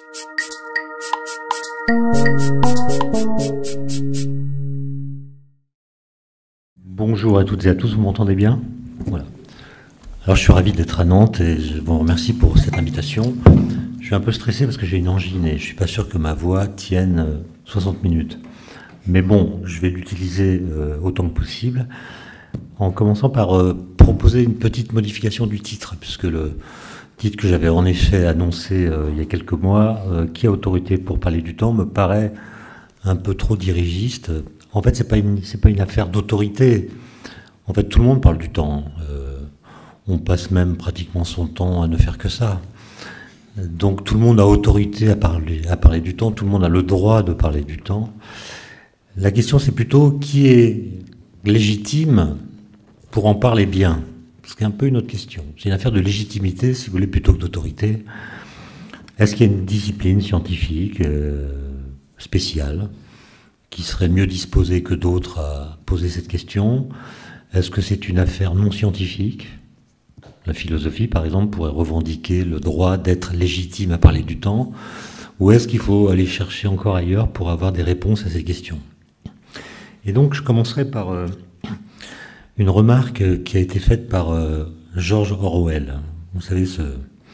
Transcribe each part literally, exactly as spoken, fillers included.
Bonjour à toutes et à tous, vous m'entendez bien? Voilà. Alors je suis ravi d'être à Nantes et je vous remercie pour cette invitation. Je suis un peu stressé parce que j'ai une angine et je suis pas sûr que ma voix tienne soixante minutes. Mais bon, je vais l'utiliser euh, autant que possible, en commençant par euh, proposer une petite modification du titre, puisque le titre que j'avais en effet annoncé euh, il y a quelques mois, euh, qui a autorité pour parler du temps, me paraît un peu trop dirigiste. En fait, c'est pas une, c'est pas une affaire d'autorité. En fait, tout le monde parle du temps. Euh, on passe même pratiquement son temps à ne faire que ça. Donc tout le monde a autorité à parler, à parler du temps, tout le monde a le droit de parler du temps. La question, c'est plutôt qui est légitime pour en parler bien. C'est un peu une autre question. C'est une affaire de légitimité, si vous voulez, plutôt que d'autorité. Est-ce qu'il y a une discipline scientifique euh, spéciale qui serait mieux disposée que d'autres à poser cette question? Est-ce que c'est une affaire non scientifique? La philosophie, par exemple, pourrait revendiquer le droit d'être légitime à parler du temps. Ou est-ce qu'il faut aller chercher encore ailleurs pour avoir des réponses à ces questions? Et donc, je commencerai par euh, une remarque qui a été faite par euh, George Orwell. Vous savez, ce,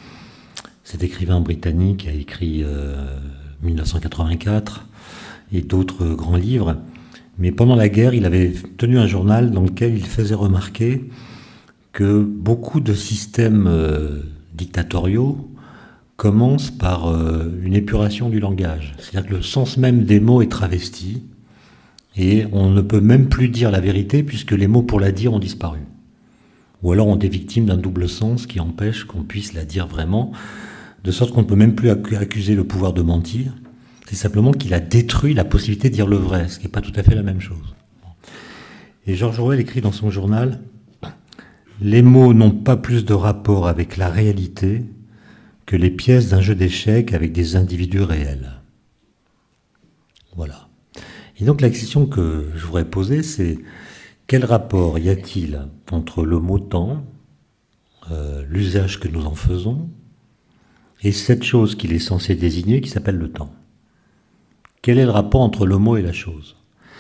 cet écrivain britannique qui a écrit euh, mille neuf cent quatre-vingt-quatre et d'autres grands livres. Mais pendant la guerre, il avait tenu un journal dans lequel il faisait remarquer que beaucoup de systèmes euh, dictatoriaux commencent par euh, une épuration du langage. C'est-à-dire que le sens même des mots est travesti et on ne peut même plus dire la vérité puisque les mots pour la dire ont disparu. Ou alors on est victime d'un double sens qui empêche qu'on puisse la dire vraiment, de sorte qu'on ne peut même plus accuser le pouvoir de mentir. C'est simplement qu'il a détruit la possibilité de dire le vrai, ce qui n'est pas tout à fait la même chose. Et George Orwell écrit dans son journal: les mots n'ont pas plus de rapport avec la réalité que les pièces d'un jeu d'échecs avec des individus réels. Voilà. Et donc la question que je voudrais poser, c'est quel rapport y a-t-il entre le mot temps, euh, l'usage que nous en faisons, et cette chose qu'il est censé désigner qui s'appelle le temps? Quel est le rapport entre le mot et la chose?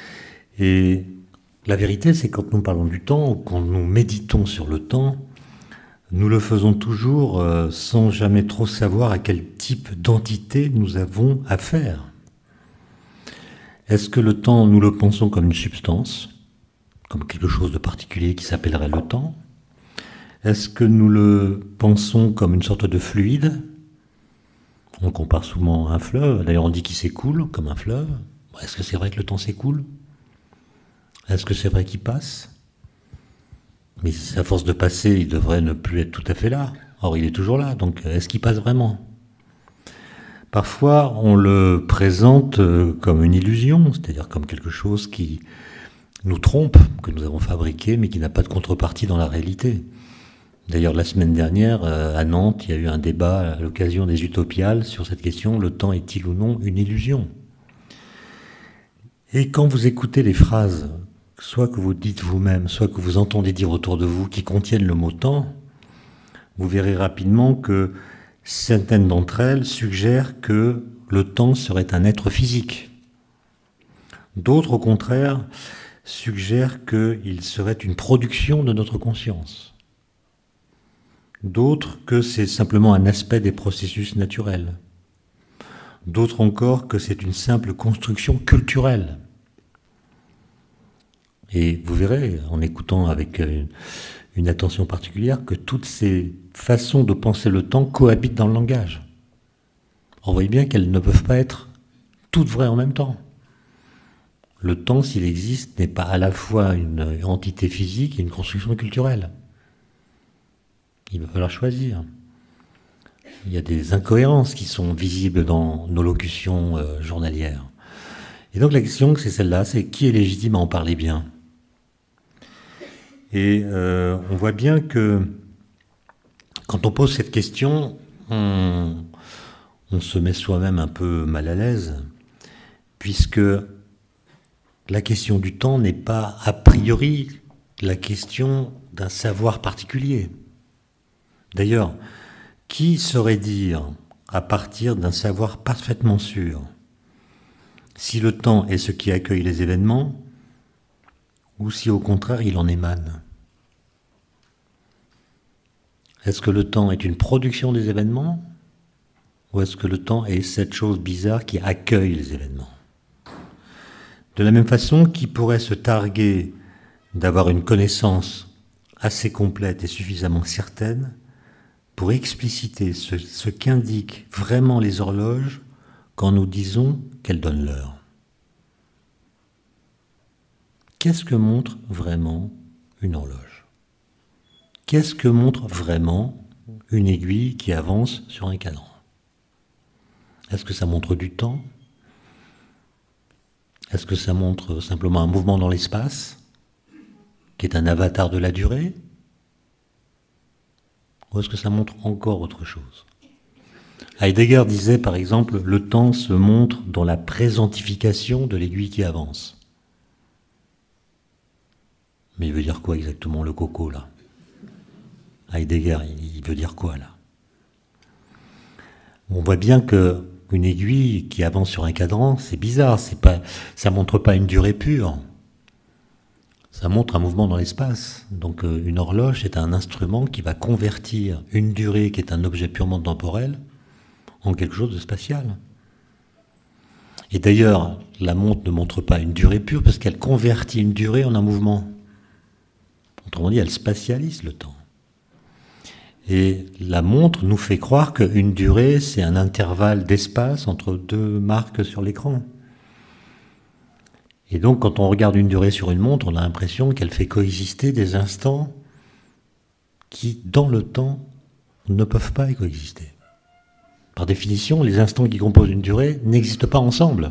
Et la vérité, c'est que quand nous parlons du temps, quand nous méditons sur le temps, nous le faisons toujours euh, sans jamais trop savoir à quel type d'entité nous avons affaire. Est-ce que le temps, nous le pensons comme une substance, comme quelque chose de particulier qui s'appellerait le temps? Est-ce que nous le pensons comme une sorte de fluide? On compare souvent à un fleuve, d'ailleurs on dit qu'il s'écoule comme un fleuve. Est-ce que c'est vrai que le temps s'écoule? Est-ce que c'est vrai qu'il passe? Mais à force de passer, il devrait ne plus être tout à fait là. Or, il est toujours là, donc est-ce qu'il passe vraiment? Parfois, on le présente comme une illusion, c'est-à-dire comme quelque chose qui nous trompe, que nous avons fabriqué, mais qui n'a pas de contrepartie dans la réalité. D'ailleurs, la semaine dernière, à Nantes, il y a eu un débat à l'occasion des Utopiales sur cette question: le temps est-il ou non une illusion? Et quand vous écoutez les phrases, soit que vous dites vous-même, soit que vous entendez dire autour de vous, qui contiennent le mot temps, vous verrez rapidement que certaines d'entre elles suggèrent que le temps serait un être physique. D'autres, au contraire, suggèrent qu'il serait une production de notre conscience. D'autres, que c'est simplement un aspect des processus naturels. D'autres encore, que c'est une simple construction culturelle. Et vous verrez, en écoutant avec une, une attention particulière, que toutes ces façons de penser le temps cohabitent dans le langage. On voit bien qu'elles ne peuvent pas être toutes vraies en même temps. Le temps, s'il existe, n'est pas à la fois une entité physique et une construction culturelle. Il va falloir choisir. Il y a des incohérences qui sont visibles dans nos locutions euh, journalières. Et donc la question, c'est celle-là, c'est qui est légitime à en parler bien? Et euh, on voit bien que quand on pose cette question, on, on se met soi-même un peu mal à l'aise, puisque la question du temps n'est pas a priori la question d'un savoir particulier. D'ailleurs, qui saurait dire à partir d'un savoir parfaitement sûr. Si le temps est ce qui accueille les événements, ou si au contraire il en émane. Est-ce que le temps est une production des événements, ou est-ce que le temps est cette chose bizarre qui accueille les événements? De la même façon, qui pourrait se targuer d'avoir une connaissance assez complète et suffisamment certaine pour expliciter ce, ce qu'indiquent vraiment les horloges quand nous disons qu'elles donnent l'heure? Qu'est-ce que montre vraiment une horloge? Qu'est-ce que montre vraiment une aiguille qui avance sur un cadran? Est-ce que ça montre du temps? Est-ce que ça montre simplement un mouvement dans l'espace, qui est un avatar de la durée? Ou est-ce que ça montre encore autre chose? Heidegger disait par exemple, le temps se montre dans la présentification de l'aiguille qui avance. Mais il veut dire quoi exactement le coco là? Heidegger, il veut dire quoi là? On voit bien que une aiguille qui avance sur un cadran, c'est bizarre, c'est pas, ça montre pas une durée pure. Ça montre un mouvement dans l'espace. Donc euh, une horloge est un instrument qui va convertir une durée qui est un objet purement temporel en quelque chose de spatial. Et d'ailleurs, la montre ne montre pas une durée pure parce qu'elle convertit une durée en un mouvement. Autrement dit, elle spatialise le temps. Et la montre nous fait croire qu'une durée, c'est un intervalle d'espace entre deux marques sur l'écran. Et donc, quand on regarde une durée sur une montre, on a l'impression qu'elle fait coexister des instants qui, dans le temps, ne peuvent pas coexister. Par définition, les instants qui composent une durée n'existent pas ensemble.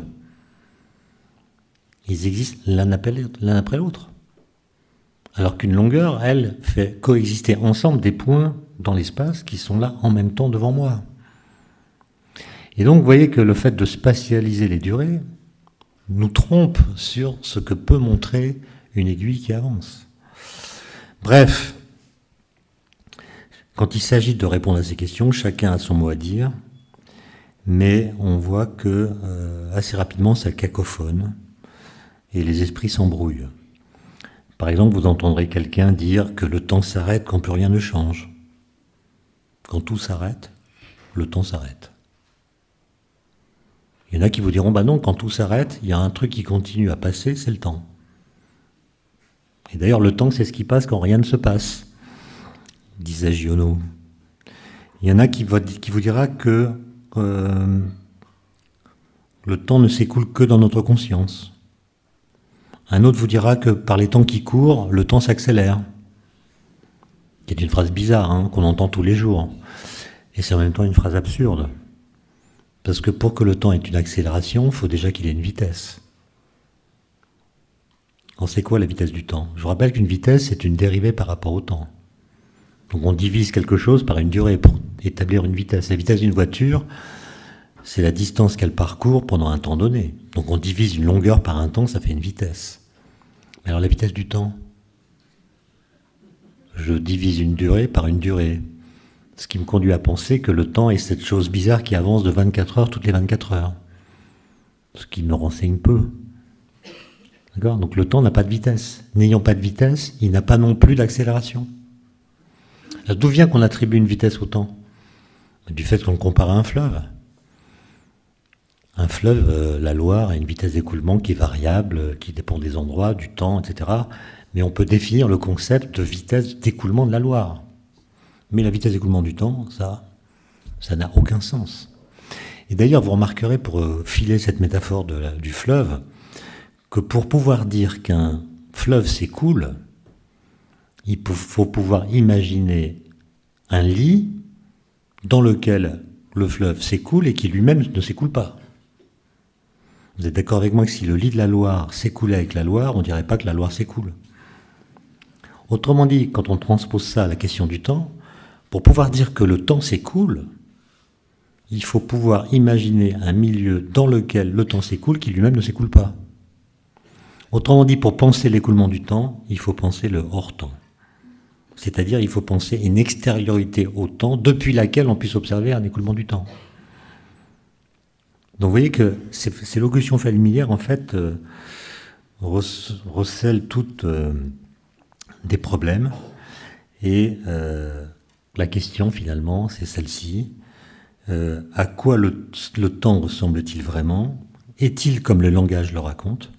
Ils existent l'un après l'un après l'autre. Alors qu'une longueur, elle, fait coexister ensemble des points dans l'espace qui sont là en même temps devant moi. Et donc, vous voyez que le fait de spatialiser les durées nous trompe sur ce que peut montrer une aiguille qui avance. Bref, quand il s'agit de répondre à ces questions, chacun a son mot à dire, mais on voit que euh, assez rapidement ça cacophone et les esprits s'embrouillent. Par exemple, vous entendrez quelqu'un dire que le temps s'arrête quand plus rien ne change. Quand tout s'arrête, le temps s'arrête. Il y en a qui vous diront, bah non, quand tout s'arrête, il y a un truc qui continue à passer, c'est le temps. Et d'ailleurs, le temps, c'est ce qui passe quand rien ne se passe, disait Giono. Il y en a qui, va, qui vous dira que euh, le temps ne s'écoule que dans notre conscience. Un autre vous dira que par les temps qui courent, le temps s'accélère. C'est une phrase bizarre, hein, qu'on entend tous les jours. Et c'est en même temps une phrase absurde. Parce que pour que le temps ait une accélération, il faut déjà qu'il ait une vitesse. On sait quoi la vitesse du temps? Je vous rappelle qu'une vitesse, c'est une dérivée par rapport au temps. Donc on divise quelque chose par une durée pour établir une vitesse. La vitesse d'une voiture, c'est la distance qu'elle parcourt pendant un temps donné. Donc on divise une longueur par un temps, ça fait une vitesse. Mais alors la vitesse du temps? Je divise une durée par une durée. Ce qui me conduit à penser que le temps est cette chose bizarre qui avance de vingt-quatre heures toutes les vingt-quatre heures. Ce qui me renseigne peu. D'accord? Donc le temps n'a pas de vitesse. N'ayant pas de vitesse, il n'a pas non plus d'accélération. D'où vient qu'on attribue une vitesse au temps? Du fait qu'on le compare à un fleuve. Un fleuve, euh, la Loire, a une vitesse d'écoulement qui est variable, qui dépend des endroits, du temps, et cetera. Mais on peut définir le concept de vitesse d'écoulement de la Loire. Mais la vitesse d'écoulement du temps, ça, ça n'a aucun sens. Et d'ailleurs, vous remarquerez, pour euh, filer cette métaphore de la, du fleuve, que pour pouvoir dire qu'un fleuve s'écoule, il faut pouvoir imaginer un lit dans lequel le fleuve s'écoule et qui lui-même ne s'écoule pas. Vous êtes d'accord avec moi que si le lit de la Loire s'écoulait avec la Loire, on ne dirait pas que la Loire s'écoule. Autrement dit, quand on transpose ça à la question du temps, pour pouvoir dire que le temps s'écoule, il faut pouvoir imaginer un milieu dans lequel le temps s'écoule qui lui-même ne s'écoule pas. Autrement dit, pour penser l'écoulement du temps, il faut penser le hors-temps. C'est-à-dire, il faut penser une extériorité au temps depuis laquelle on puisse observer un écoulement du temps. Donc vous voyez que ces, ces locutions familières, en fait, euh, recèlent toutes euh, des problèmes. Et euh, la question, finalement, c'est celle-ci. Euh, à quoi le, le temps ressemble-t-il vraiment? Est-il comme le langage le raconte?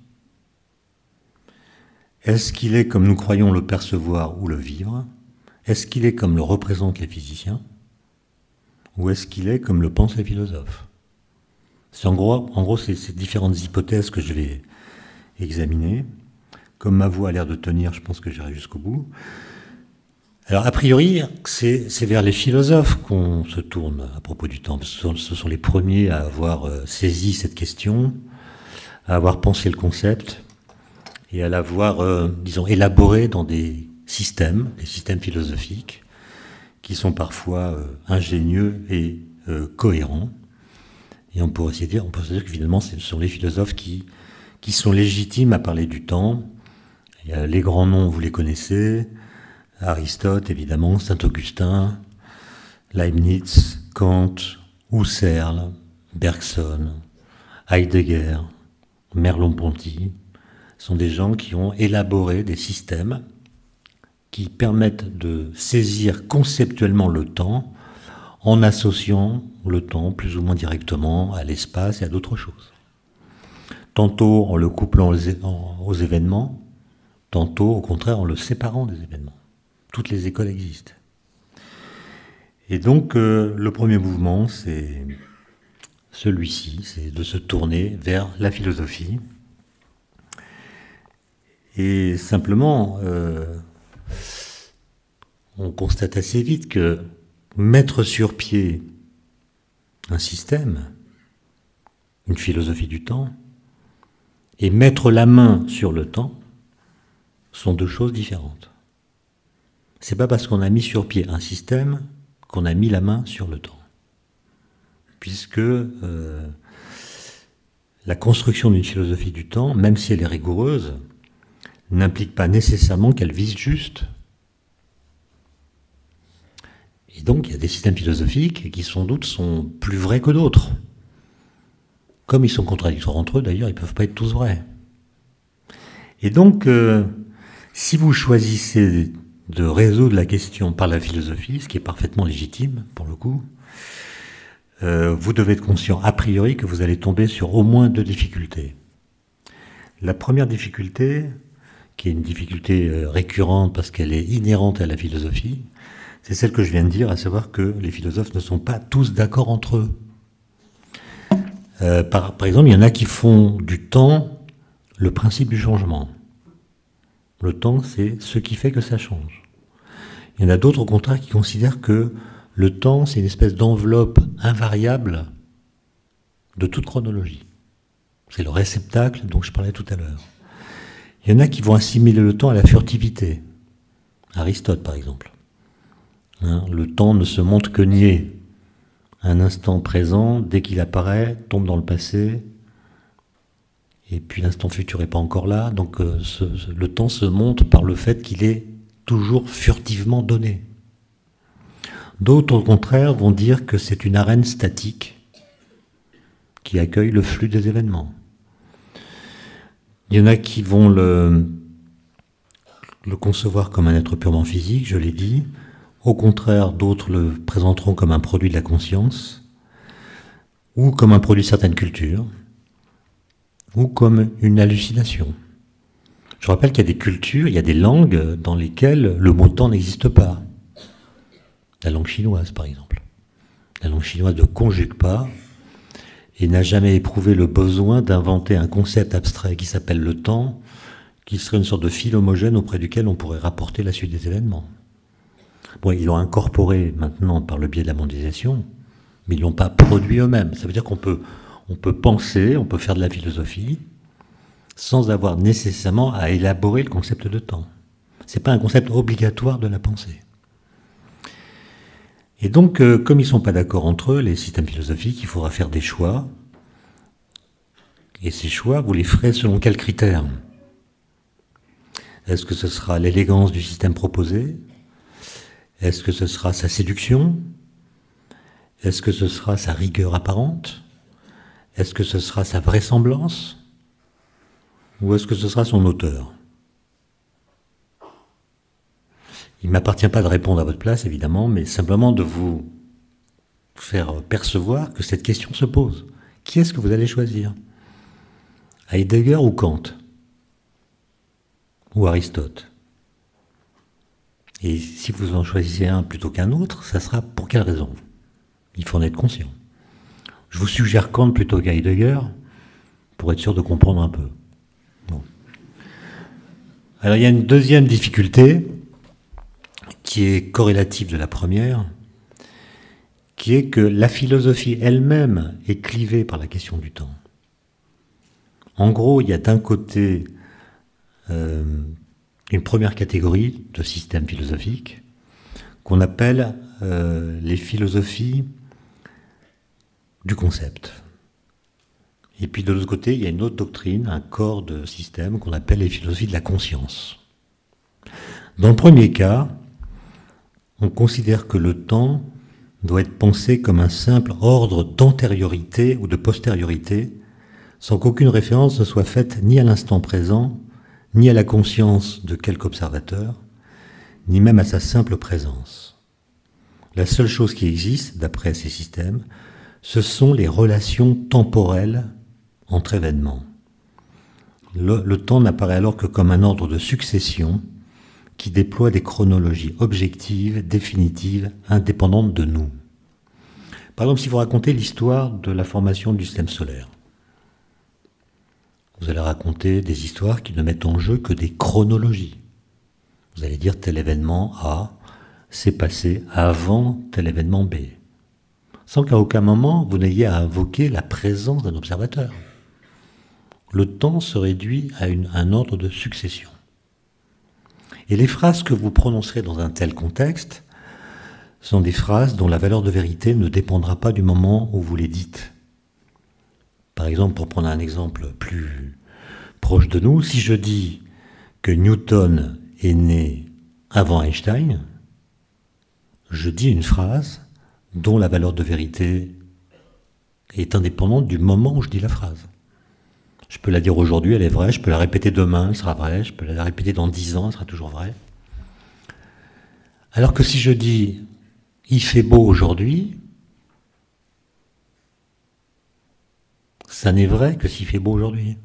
Est-ce qu'il est comme nous croyons le percevoir ou le vivre? Est-ce qu'il est comme le représentent les physiciens? Ou est-ce qu'il est comme le pensent les philosophes? C'est en gros, en gros c'est ces différentes hypothèses que je vais examiner. Comme ma voix a l'air de tenir, je pense que j'irai jusqu'au bout. Alors, a priori, c'est, c'est vers les philosophes qu'on se tourne à propos du temps. Ce sont, ce sont les premiers à avoir euh, saisi cette question, à avoir pensé le concept et à l'avoir, euh, disons, élaboré dans des systèmes, des systèmes philosophiques qui sont parfois euh, ingénieux et euh, cohérents. Et on pourrait se dire, on peut se dire que finalement, ce sont les philosophes qui, qui sont légitimes à parler du temps. Il y a les grands noms, vous les connaissez. Aristote, évidemment, Saint-Augustin, Leibniz, Kant, Husserl, Bergson, Heidegger, Merleau-Ponty, sont des gens qui ont élaboré des systèmes qui permettent de saisir conceptuellement le temps en associant le temps plus ou moins directement à l'espace et à d'autres choses. Tantôt en le couplant aux événements, tantôt au contraire en le séparant des événements. Toutes les écoles existent. Et donc, euh, le premier mouvement, c'est celui-ci, c'est de se tourner vers la philosophie. Et simplement, euh, on constate assez vite que mettre sur pied un système, une philosophie du temps, et mettre la main sur le temps sont deux choses différentes. C'est pas parce qu'on a mis sur pied un système qu'on a mis la main sur le temps. Puisque euh, la construction d'une philosophie du temps, même si elle est rigoureuse, n'implique pas nécessairement qu'elle vise juste. Et donc il y a des systèmes philosophiques qui sans doute sont plus vrais que d'autres. Comme ils sont contradictoires entre eux, d'ailleurs, ils ne peuvent pas être tous vrais. Et donc, euh, si vous choisissez de résoudre la question par la philosophie, ce qui est parfaitement légitime, pour le coup, euh, vous devez être conscient, a priori, que vous allez tomber sur au moins deux difficultés. La première difficulté, qui est une difficulté euh, récurrente parce qu'elle est inhérente à la philosophie, c'est celle que je viens de dire, à savoir que les philosophes ne sont pas tous d'accord entre eux. Euh, par, par exemple, il y en a qui font du temps le principe du changement. Le temps, c'est ce qui fait que ça change. Il y en a d'autres, au contraire, qui considèrent que le temps, c'est une espèce d'enveloppe invariable de toute chronologie. C'est le réceptacle dont je parlais tout à l'heure. Il y en a qui vont assimiler le temps à la furtivité. Aristote, par exemple. Hein, le temps ne se montre que niais. Un instant présent, dès qu'il apparaît, tombe dans le passé, et puis l'instant futur n'est pas encore là, donc euh, ce, ce, le temps se montre par le fait qu'il est toujours furtivement donné. D'autres, au contraire, vont dire que c'est une arène statique qui accueille le flux des événements. Il y en a qui vont le, le concevoir comme un être purement physique, je l'ai dit. Au contraire, d'autres le présenteront comme un produit de la conscience, ou comme un produit de certaines cultures, ou comme une hallucination. Je rappelle qu'il y a des cultures, il y a des langues dans lesquelles le mot temps n'existe pas. La langue chinoise, par exemple. La langue chinoise ne conjugue pas et n'a jamais éprouvé le besoin d'inventer un concept abstrait qui s'appelle le temps, qui serait une sorte de fil homogène auprès duquel on pourrait rapporter la suite des événements. Bon, ils l'ont incorporé maintenant par le biais de la mondialisation, mais ils ne l'ont pas produit eux-mêmes. Ça veut dire qu'on peut, on peut penser, on peut faire de la philosophie, sans avoir nécessairement à élaborer le concept de temps. Ce n'est pas un concept obligatoire de la pensée. Et donc, euh, comme ils ne sont pas d'accord entre eux, les systèmes philosophiques, il faudra faire des choix. Et ces choix, vous les ferez selon quels critères? Est-ce que ce sera l'élégance du système proposé? Est-ce que ce sera sa séduction? Est-ce que ce sera sa rigueur apparente? Est-ce que ce sera sa vraisemblance ou est-ce que ce sera son auteur? Il ne m'appartient pas de répondre à votre place, évidemment, mais simplement de vous faire percevoir que cette question se pose. Qui est-ce que vous allez choisir? Heidegger ou Kant? Ou Aristote? Et si vous en choisissez un plutôt qu'un autre, ça sera pour quelle raison? Il faut en être conscient. Je vous suggère Kant plutôt qu'Heidegger, pour être sûr de comprendre un peu. Bon. Alors il y a une deuxième difficulté, qui est corrélative de la première, qui est que la philosophie elle-même est clivée par la question du temps. En gros, il y a d'un côté euh, une première catégorie de systèmes philosophiques qu'on appelle euh, les philosophies du concept. Et puis de l'autre côté, il y a une autre doctrine, un corps de système qu'on appelle les philosophies de la conscience. Dans le premier cas, on considère que le temps doit être pensé comme un simple ordre d'antériorité ou de postériorité, sans qu'aucune référence ne soit faite ni à l'instant présent, ni à la conscience de quelque observateur, ni même à sa simple présence. La seule chose qui existe, d'après ces systèmes, ce sont les relations temporelles entre événements. Le, le temps n'apparaît alors que comme un ordre de succession qui déploie des chronologies objectives, définitives, indépendantes de nous. Par exemple, si vous racontez l'histoire de la formation du système solaire, vous allez raconter des histoires qui ne mettent en jeu que des chronologies. Vous allez dire tel événement A s'est passé avant tel événement B, sans qu'à aucun moment vous n'ayez à invoquer la présence d'un observateur. Le temps se réduit à une, un ordre de succession. Et les phrases que vous prononcerez dans un tel contexte sont des phrases dont la valeur de vérité ne dépendra pas du moment où vous les dites. Par exemple, pour prendre un exemple plus proche de nous, si je dis que Newton est né avant Einstein, je dis une phrase dont la valeur de vérité est indépendante du moment où je dis la phrase. Je peux la dire aujourd'hui, elle est vraie, je peux la répéter demain, elle sera vraie, je peux la répéter dans dix ans, elle sera toujours vraie. Alors que si je dis « il fait beau aujourd'hui », ça n'est vrai que s'il fait beau aujourd'hui.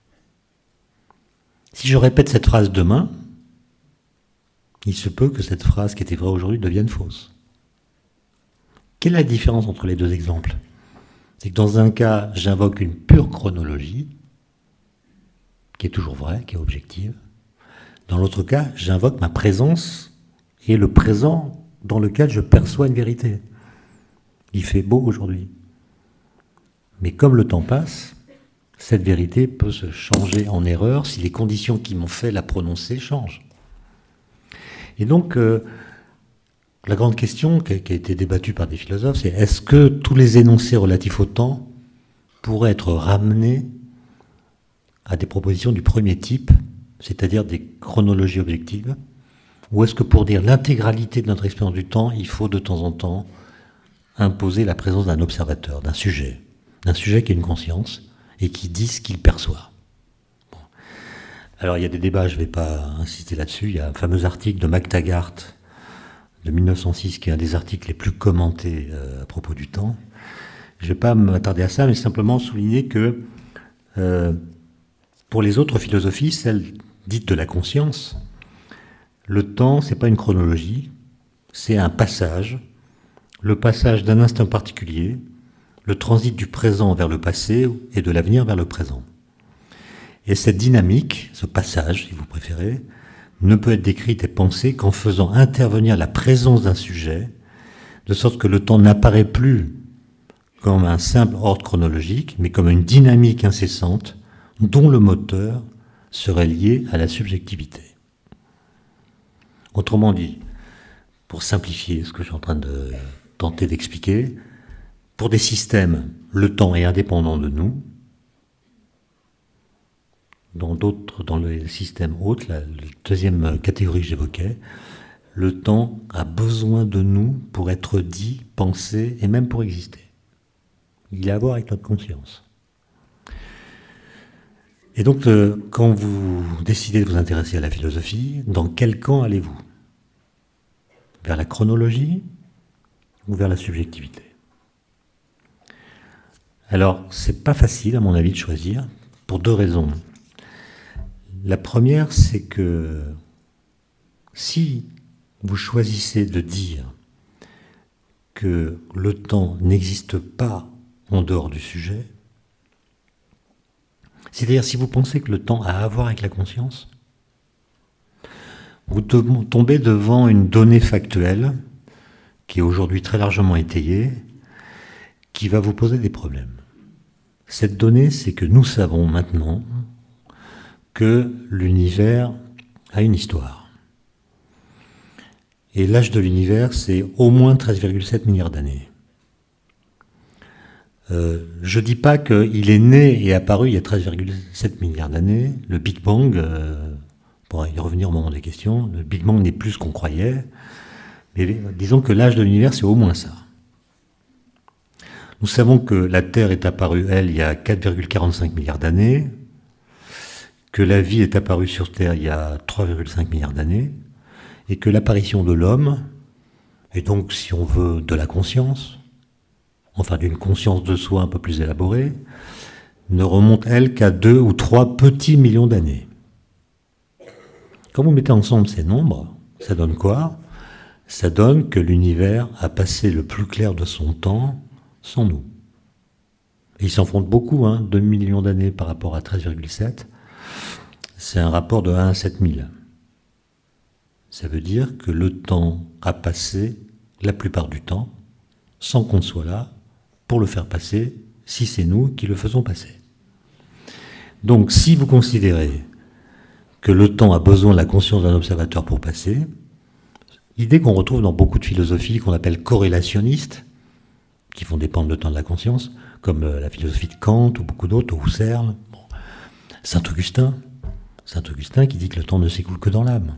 Si je répète cette phrase demain, il se peut que cette phrase qui était vraie aujourd'hui devienne fausse. Quelle est la différence entre les deux exemples? C'est que dans un cas, j'invoque une pure chronologie, qui est toujours vraie, qui est objective. Dans l'autre cas, j'invoque ma présence et le présent dans lequel je perçois une vérité. Il fait beau aujourd'hui. Mais comme le temps passe, cette vérité peut se changer en erreur si les conditions qui m'ont fait la prononcer changent. Et donc, euh, la grande question qui a, qui a été débattue par des philosophes, c'est est-ce que tous les énoncés relatifs au temps pourraient être ramenés à des propositions du premier type, c'est-à-dire des chronologies objectives, ou est-ce que pour dire l'intégralité de notre expérience du temps, il faut de temps en temps imposer la présence d'un observateur, d'un sujet, d'un sujet qui a une conscience et qui dit ce qu'il perçoit. Bon. Alors il y a des débats, je ne vais pas insister là-dessus, il y a un fameux article de McTaggart de mille neuf cent six qui est un des articles les plus commentés euh, à propos du temps. Je ne vais pas m'attarder à ça, mais simplement souligner que euh, pour les autres philosophies, celles dites de la conscience, le temps, ce n'est pas une chronologie, c'est un passage, le passage d'un instant particulier, le transit du présent vers le passé et de l'avenir vers le présent. Et cette dynamique, ce passage, si vous préférez, ne peut être décrite et pensée qu'en faisant intervenir la présence d'un sujet, de sorte que le temps n'apparaît plus comme un simple ordre chronologique, mais comme une dynamique incessante dont le moteur serait lié à la subjectivité. Autrement dit, pour simplifier ce que je suis en train de tenter d'expliquer, pour des systèmes, le temps est indépendant de nous. Dans d'autres, dans les systèmes autres, la, la deuxième catégorie que j'évoquais, le temps a besoin de nous pour être dit, pensé et même pour exister. Il a à voir avec notre conscience. Et donc, euh, quand vous décidez de vous intéresser à la philosophie, dans quel camp allez-vous? Vers la chronologie ou vers la subjectivité? Alors, c'est pas facile, à mon avis, de choisir, pour deux raisons. La première, c'est que si vous choisissez de dire que le temps n'existe pas en dehors du sujet, c'est-à-dire si vous pensez que le temps a à voir avec la conscience, vous tombez devant une donnée factuelle qui est aujourd'hui très largement étayée, qui va vous poser des problèmes. Cette donnée, c'est que nous savons maintenant que l'univers a une histoire. Et l'âge de l'univers, c'est au moins treize virgule sept milliards d'années. Euh, je ne dis pas qu'il est né et apparu il y a treize virgule sept milliards d'années. Le Big Bang, euh, pour y revenir au moment des questions, le Big Bang n'est plus ce qu'on croyait. Mais disons que l'âge de l'univers, c'est au moins ça. Nous savons que la Terre est apparue, elle, il y a quatre virgule quarante-cinq milliards d'années, que la vie est apparue sur Terre il y a trois virgule cinq milliards d'années, et que l'apparition de l'homme, et donc, si on veut, de la conscience, enfin d'une conscience de soi un peu plus élaborée, ne remonte, elle, qu'à deux ou trois petits millions d'années. Quand vous mettez ensemble ces nombres, ça donne quoi? Ça donne que l'univers a passé le plus clair de son temps sans nous. Et il s'enfonce beaucoup, hein, deux millions d'années par rapport à treize virgule sept. C'est un rapport de un à sept mille. Ça veut dire que le temps a passé la plupart du temps sans qu'on soit là pour le faire passer, si c'est nous qui le faisons passer. Donc, si vous considérez que le temps a besoin de la conscience d'un observateur pour passer, l'idée qu'on retrouve dans beaucoup de philosophies qu'on appelle corrélationnistes, qui font dépendre le temps de la conscience, comme la philosophie de Kant ou beaucoup d'autres, Husserl, bon. Saint-Augustin, Saint-Augustin qui dit que le temps ne s'écoule que dans l'âme.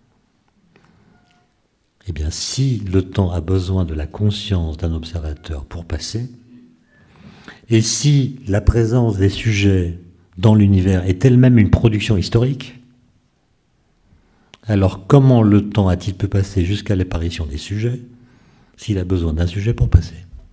Eh bien, si le temps a besoin de la conscience d'un observateur pour passer, et si la présence des sujets dans l'univers est elle-même une production historique, alors comment le temps a-t-il pu passer jusqu'à l'apparition des sujets s'il a besoin d'un sujet pour passer?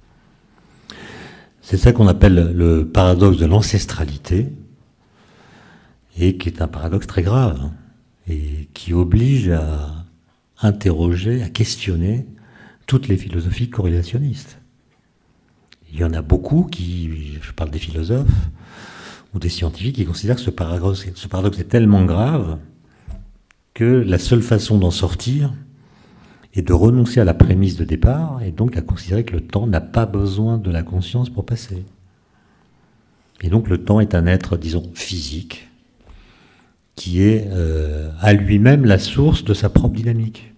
C'est ça qu'on appelle le paradoxe de l'ancestralité, et qui est un paradoxe très grave, hein, et qui oblige à interroger, à questionner toutes les philosophies corrélationnistes. Il y en a beaucoup qui, je parle des philosophes ou des scientifiques, qui considèrent que ce paradoxe, ce paradoxe est tellement grave que la seule façon d'en sortir est de renoncer à la prémisse de départ et donc à considérer que le temps n'a pas besoin de la conscience pour passer. Et donc le temps est un être, disons, physique, qui est euh, à lui-même la source de sa propre dynamique.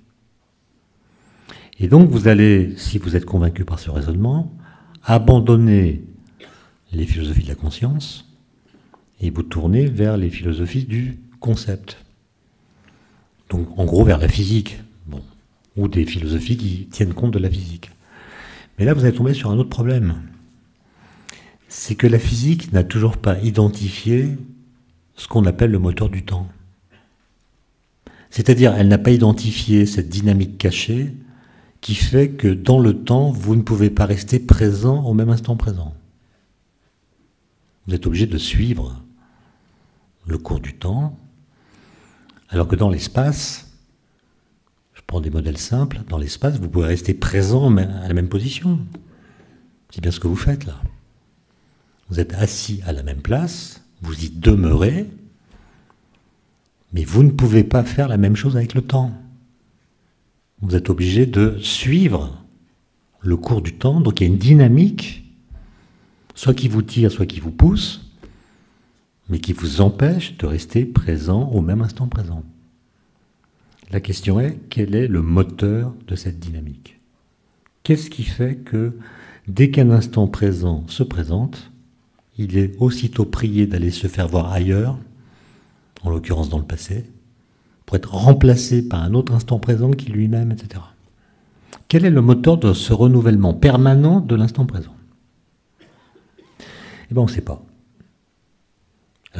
Et donc vous allez, si vous êtes convaincu par ce raisonnement, abandonner les philosophies de la conscience et vous tourner vers les philosophies du concept. Donc en gros vers la physique, bon, ou des philosophies qui tiennent compte de la physique. Mais là vous allez tomber sur un autre problème. C'est que la physique n'a toujours pas identifié ce qu'on appelle le moteur du temps. C'est-à-dire, elle n'a pas identifié cette dynamique cachée qui fait que dans le temps, vous ne pouvez pas rester présent au même instant présent. Vous êtes obligé de suivre le cours du temps, alors que dans l'espace, je prends des modèles simples, dans l'espace, vous pouvez rester présent à la même position. C'est bien ce que vous faites là. Vous êtes assis à la même place, vous y demeurez, mais vous ne pouvez pas faire la même chose avec le temps. Vous êtes obligé de suivre le cours du temps, donc il y a une dynamique, soit qui vous tire, soit qui vous pousse, mais qui vous empêche de rester présent au même instant présent. La question est, quel est le moteur de cette dynamique? Qu'est-ce qui fait que, dès qu'un instant présent se présente, il est aussitôt prié d'aller se faire voir ailleurs, en l'occurrence dans le passé, pour être remplacé par un autre instant présent qui lui-même, et cetera. Quel est le moteur de ce renouvellement permanent de l'instant présent? Eh bien, on ne sait pas. Alors,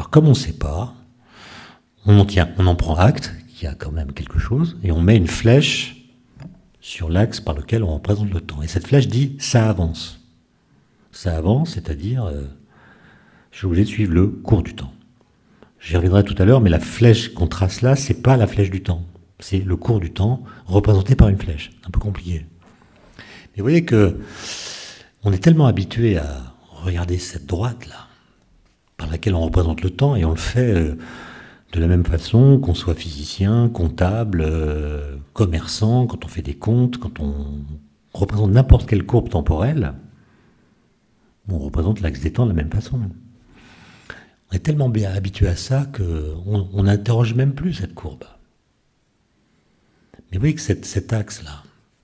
Alors comme on ne sait pas, on en, tient, on en prend acte qu'il y a quand même quelque chose, et on met une flèche sur l'axe par lequel on représente le temps. Et cette flèche dit « ça avance ». Ça avance, c'est-à-dire, euh, je suis obligé de suivre le cours du temps. J'y reviendrai tout à l'heure, mais la flèche qu'on trace là, c'est pas la flèche du temps. C'est le cours du temps représenté par une flèche. Un peu compliqué. Mais vous voyez que on est tellement habitué à regarder cette droite-là, par laquelle on représente le temps, et on le fait euh, de la même façon qu'on soit physicien, comptable, euh, commerçant, quand on fait des comptes, quand on représente n'importe quelle courbe temporelle, on représente l'axe des temps de la même façon. On est tellement bien habitué à ça qu'on n'interroge même plus cette courbe. Mais vous voyez que cette, cet axe-là,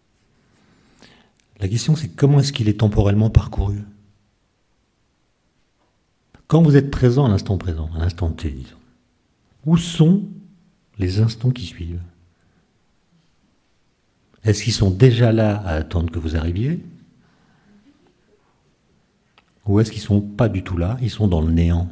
la question c'est comment est-ce qu'il est temporellement parcouru? Quand vous êtes présent à l'instant présent, à l'instant T, disons, où sont les instants qui suivent? Est-ce qu'ils sont déjà là à attendre que vous arriviez? Ou est-ce qu'ils ne sont pas du tout là? Ils sont dans le néant.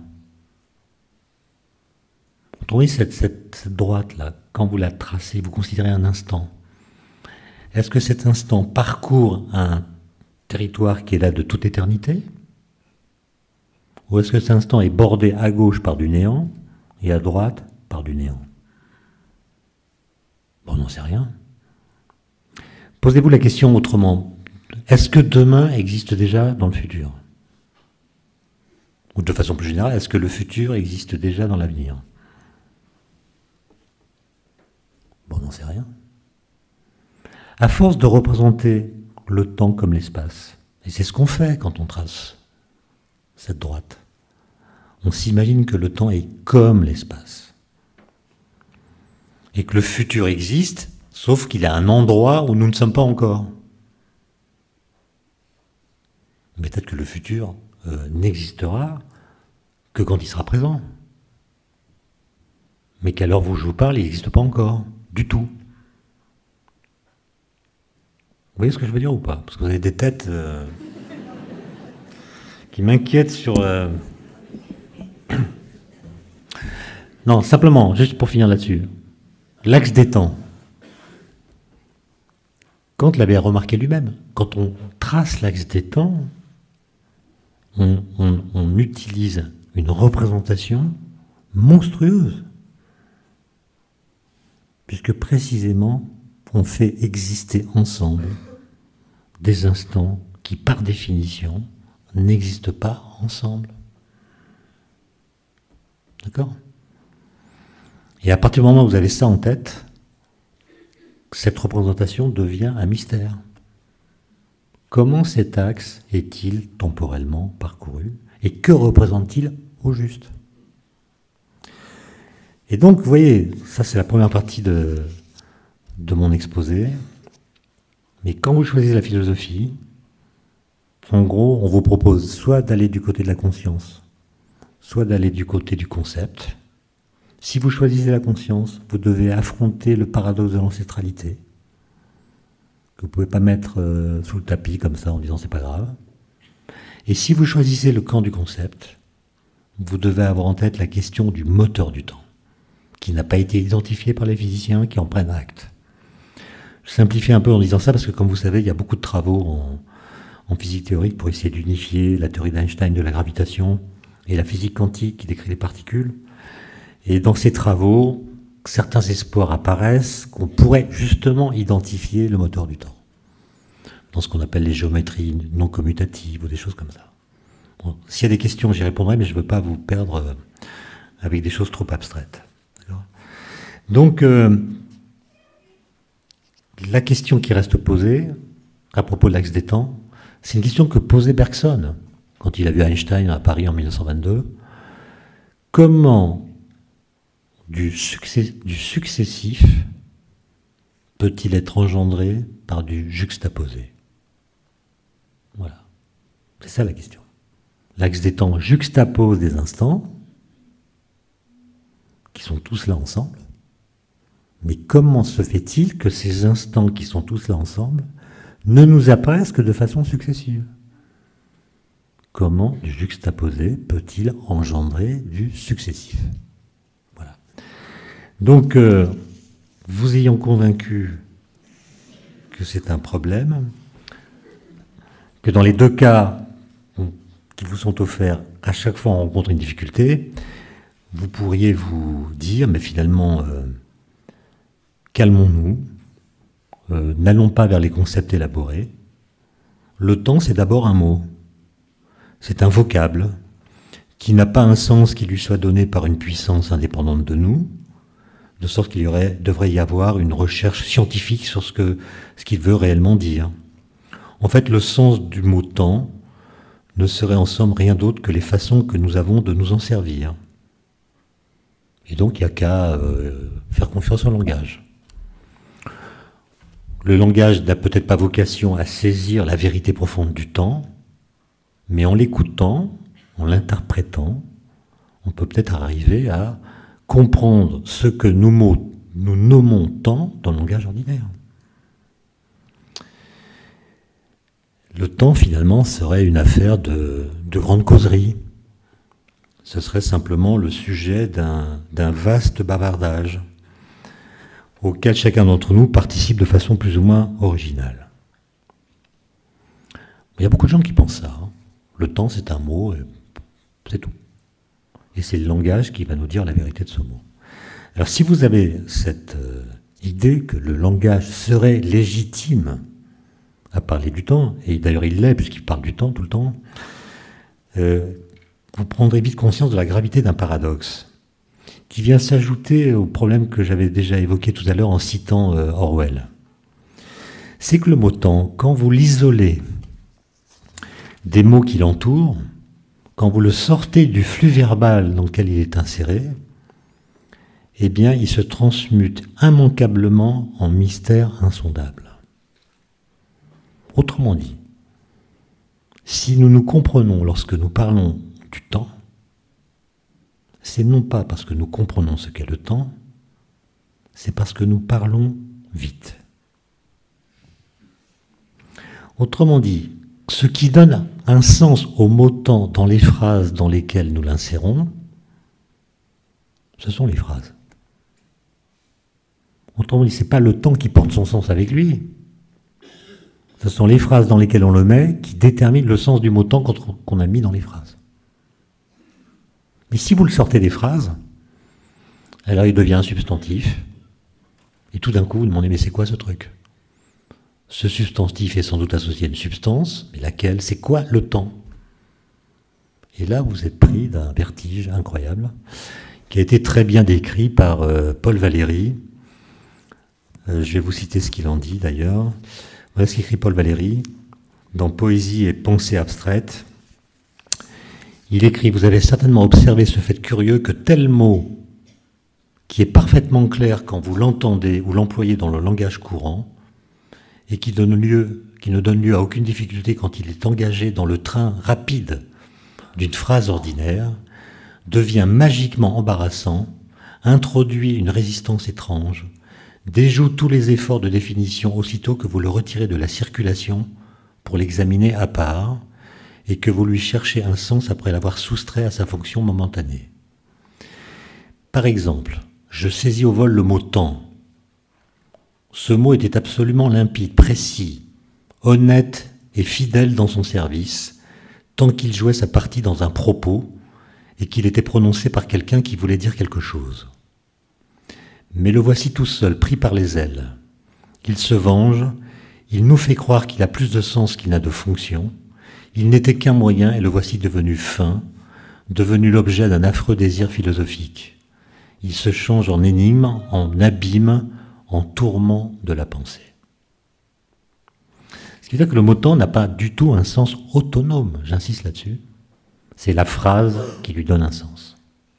Vous voyez cette, cette, cette droite-là, quand vous la tracez, vous considérez un instant. Est-ce que cet instant parcourt un territoire qui est là de toute éternité? Ou est-ce que cet instant est bordé à gauche par du néant et à droite par du néant? Bon, on n'en sait rien. Posez-vous la question autrement. Est-ce que demain existe déjà dans le futur? Ou de façon plus générale, est-ce que le futur existe déjà dans l'avenir? Bon, on n'en sait rien. À force de représenter le temps comme l'espace, et c'est ce qu'on fait quand on trace cette droite, on s'imagine que le temps est comme l'espace. Et que le futur existe, sauf qu'il y a un endroit où nous ne sommes pas encore. Mais peut-être que le futur euh, n'existera que quand il sera présent. Mais qu'à l'heure où je vous parle, il n'existe pas encore, du tout. Vous voyez ce que je veux dire ou pas? Parce que vous avez des têtes euh, qui m'inquiètent sur... Euh... Non, simplement, juste pour finir là-dessus. L'axe des temps. Kant l'avait remarqué lui-même. Quand on trace l'axe des temps, on, on, on utilise une représentation monstrueuse. Puisque précisément, on fait exister ensemble des instants qui, par définition, n'existent pas ensemble. D'accord? Et à partir du moment où vous avez ça en tête, cette représentation devient un mystère. Comment cet axe est-il temporellement parcouru? Et que représente-t-il au juste? Et donc, vous voyez, ça c'est la première partie de, de mon exposé. Mais quand vous choisissez la philosophie, en gros, on vous propose soit d'aller du côté de la conscience, soit d'aller du côté du concept. Si vous choisissez la conscience, vous devez affronter le paradoxe de l'ancestralité, que vous ne pouvez pas mettre euh, sous le tapis comme ça en disant c'est pas grave. Et si vous choisissez le camp du concept, vous devez avoir en tête la question du moteur du temps, qui n'a pas été identifié par les physiciens qui en prennent acte. Je simplifie un peu en disant ça parce que, comme vous savez, il y a beaucoup de travaux en, en physique théorique pour essayer d'unifier la théorie d'Einstein de la gravitation et la physique quantique qui décrit les particules. Et dans ces travaux, certains espoirs apparaissent qu'on pourrait justement identifier le moteur du temps, dans ce qu'on appelle les géométries non commutatives ou des choses comme ça. Bon, s'il y a des questions, j'y répondrai, mais je ne veux pas vous perdre avec des choses trop abstraites. Donc, euh, la question qui reste posée, à propos de l'axe des temps, c'est une question que posait Bergson, quand il a vu Einstein à Paris en mille neuf cent vingt-deux. Comment du, succès, du successif peut-il être engendré par du juxtaposé? Voilà. C'est ça la question. L'axe des temps juxtapose des instants qui sont tous là ensemble. Mais comment se fait-il que ces instants qui sont tous là ensemble ne nous apparaissent que de façon successive? comment du juxtaposé peut-il engendrer du successif? Voilà. Donc, euh, vous ayant convaincu que c'est un problème, que dans les deux cas qui vous sont offerts, à chaque fois on rencontre une difficulté, vous pourriez vous dire, mais finalement, euh, calmons-nous, euh, n'allons pas vers les concepts élaborés. Le temps, c'est d'abord un mot. C'est un vocable qui n'a pas un sens qui lui soit donné par une puissance indépendante de nous, de sorte qu'il y aurait, devrait y avoir une recherche scientifique sur ce que, ce qu'il veut réellement dire. En fait, le sens du mot temps ne serait en somme rien d'autre que les façons que nous avons de nous en servir. Et donc, il n'y a qu'à euh, faire confiance au langage. Le langage n'a peut-être pas vocation à saisir la vérité profonde du temps, mais en l'écoutant, en l'interprétant, on peut peut-être arriver à comprendre ce que nous, mots, nous nommons temps dans le langage ordinaire. Le temps, finalement, serait une affaire de, de grande causerie. Ce serait simplement le sujet d'un, d'un vaste bavardage auquel chacun d'entre nous participe de façon plus ou moins originale. Il y a beaucoup de gens qui pensent ça. Hein. Le temps, c'est un mot, et c'est tout. Et c'est le langage qui va nous dire la vérité de ce mot. Alors si vous avez cette euh, idée que le langage serait légitime à parler du temps, et d'ailleurs il l'est puisqu'il parle du temps tout le temps, euh, vous prendrez vite conscience de la gravité d'un paradoxe qui vient s'ajouter au problème que j'avais déjà évoqué tout à l'heure en citant euh, Orwell. C'est que le mot temps, quand vous l'isolez des mots qui l'entourent, quand vous le sortez du flux verbal dans lequel il est inséré, eh bien, il se transmute immanquablement en mystère insondable. Autrement dit, si nous nous comprenons lorsque nous parlons du temps, c'est non pas parce que nous comprenons ce qu'est le temps, c'est parce que nous parlons vite. Autrement dit, ce qui donne un sens au mot temps dans les phrases dans lesquelles nous l'insérons, ce sont les phrases. Autrement dit, ce n'est pas le temps qui porte son sens avec lui, ce sont les phrases dans lesquelles on le met qui déterminent le sens du mot temps qu'on a mis dans les phrases. Mais si vous le sortez des phrases, alors il devient un substantif, et tout d'un coup vous demandez, mais c'est quoi ce truc? Ce substantif est sans doute associé à une substance, mais laquelle? C'est quoi le temps? Et là vous êtes pris d'un vertige incroyable, qui a été très bien décrit par euh, Paul Valéry. Euh, je vais vous citer ce qu'il en dit d'ailleurs. Voilà ce qu'écrit Paul Valéry dans Poésie et pensée abstraite. Il écrit: vous avez certainement observé ce fait curieux que tel mot, qui est parfaitement clair quand vous l'entendez ou l'employez dans le langage courant, et qui, donne lieu, qui ne donne lieu à aucune difficulté quand il est engagé dans le train rapide d'une phrase ordinaire, devient magiquement embarrassant, introduit une résistance étrange, déjoue tous les efforts de définition aussitôt que vous le retirez de la circulation pour l'examiner à part, et que vous lui cherchez un sens après l'avoir soustrait à sa fonction momentanée. Par exemple, je saisis au vol le mot « temps ». Ce mot était absolument limpide, précis, honnête et fidèle dans son service, tant qu'il jouait sa partie dans un propos et qu'il était prononcé par quelqu'un qui voulait dire quelque chose. Mais le voici tout seul, pris par les ailes. Il se venge, il nous fait croire qu'il a plus de sens qu'il n'a de fonction. Il n'était qu'un moyen et le voici devenu fin, devenu l'objet d'un affreux désir philosophique. Il se change en énigme, en abîme, en tourment de la pensée. Ce qui veut dire que le mot temps n'a pas du tout un sens autonome, j'insiste là-dessus. C'est la phrase qui lui donne un sens.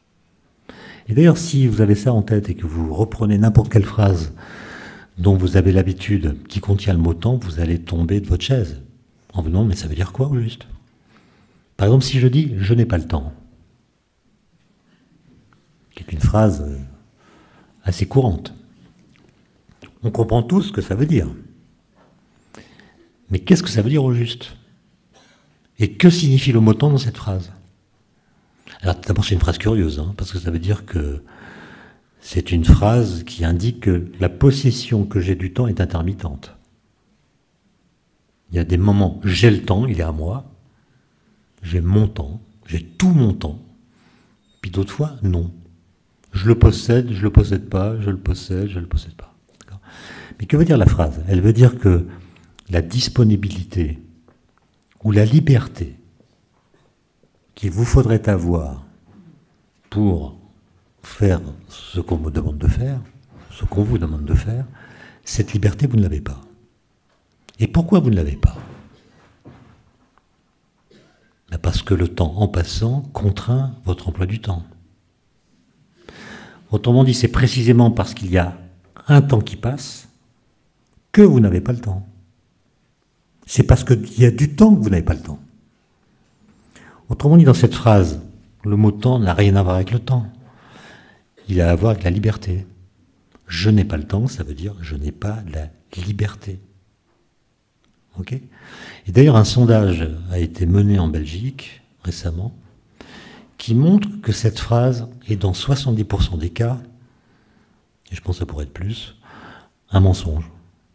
Et d'ailleurs, si vous avez ça en tête et que vous reprenez n'importe quelle phrase dont vous avez l'habitude, qui contient le mot temps, vous allez tomber de votre chaise. En vous demandant, mais ça veut dire quoi au juste? Par exemple, si je dis « je n'ai pas le temps », qui est une phrase assez courante, on comprend tous ce que ça veut dire. Mais qu'est-ce que ça veut dire au juste? Et que signifie le mot temps dans cette phrase? Alors d'abord c'est une phrase curieuse, hein, parce que ça veut dire que c'est une phrase qui indique que la possession que j'ai du temps est intermittente. Il y a des moments, j'ai le temps, il est à moi, j'ai mon temps, j'ai tout mon temps, puis d'autres fois, non. Je le possède, je le possède pas, je le possède, je le possède pas. Mais que veut dire la phrase? Elle veut dire que la disponibilité ou la liberté qu'il vous faudrait avoir pour faire ce qu'on me demande de faire, ce qu'on vous demande de faire, cette liberté, vous ne l'avez pas. Et pourquoi vous ne l'avez pas? Ben parce que le temps, en passant, contraint votre emploi du temps. Autrement dit, c'est précisément parce qu'il y a un temps qui passe que vous n'avez pas le temps. C'est parce qu'il y a du temps que vous n'avez pas le temps. Autrement dit, dans cette phrase, le mot temps n'a rien à voir avec le temps. Il a à voir avec la liberté. Je n'ai pas le temps, ça veut dire je n'ai pas la liberté. Ok ? Et d'ailleurs, un sondage a été mené en Belgique récemment qui montre que cette phrase est dans soixante-dix pour cent des cas, et je pense que ça pourrait être plus, un mensonge.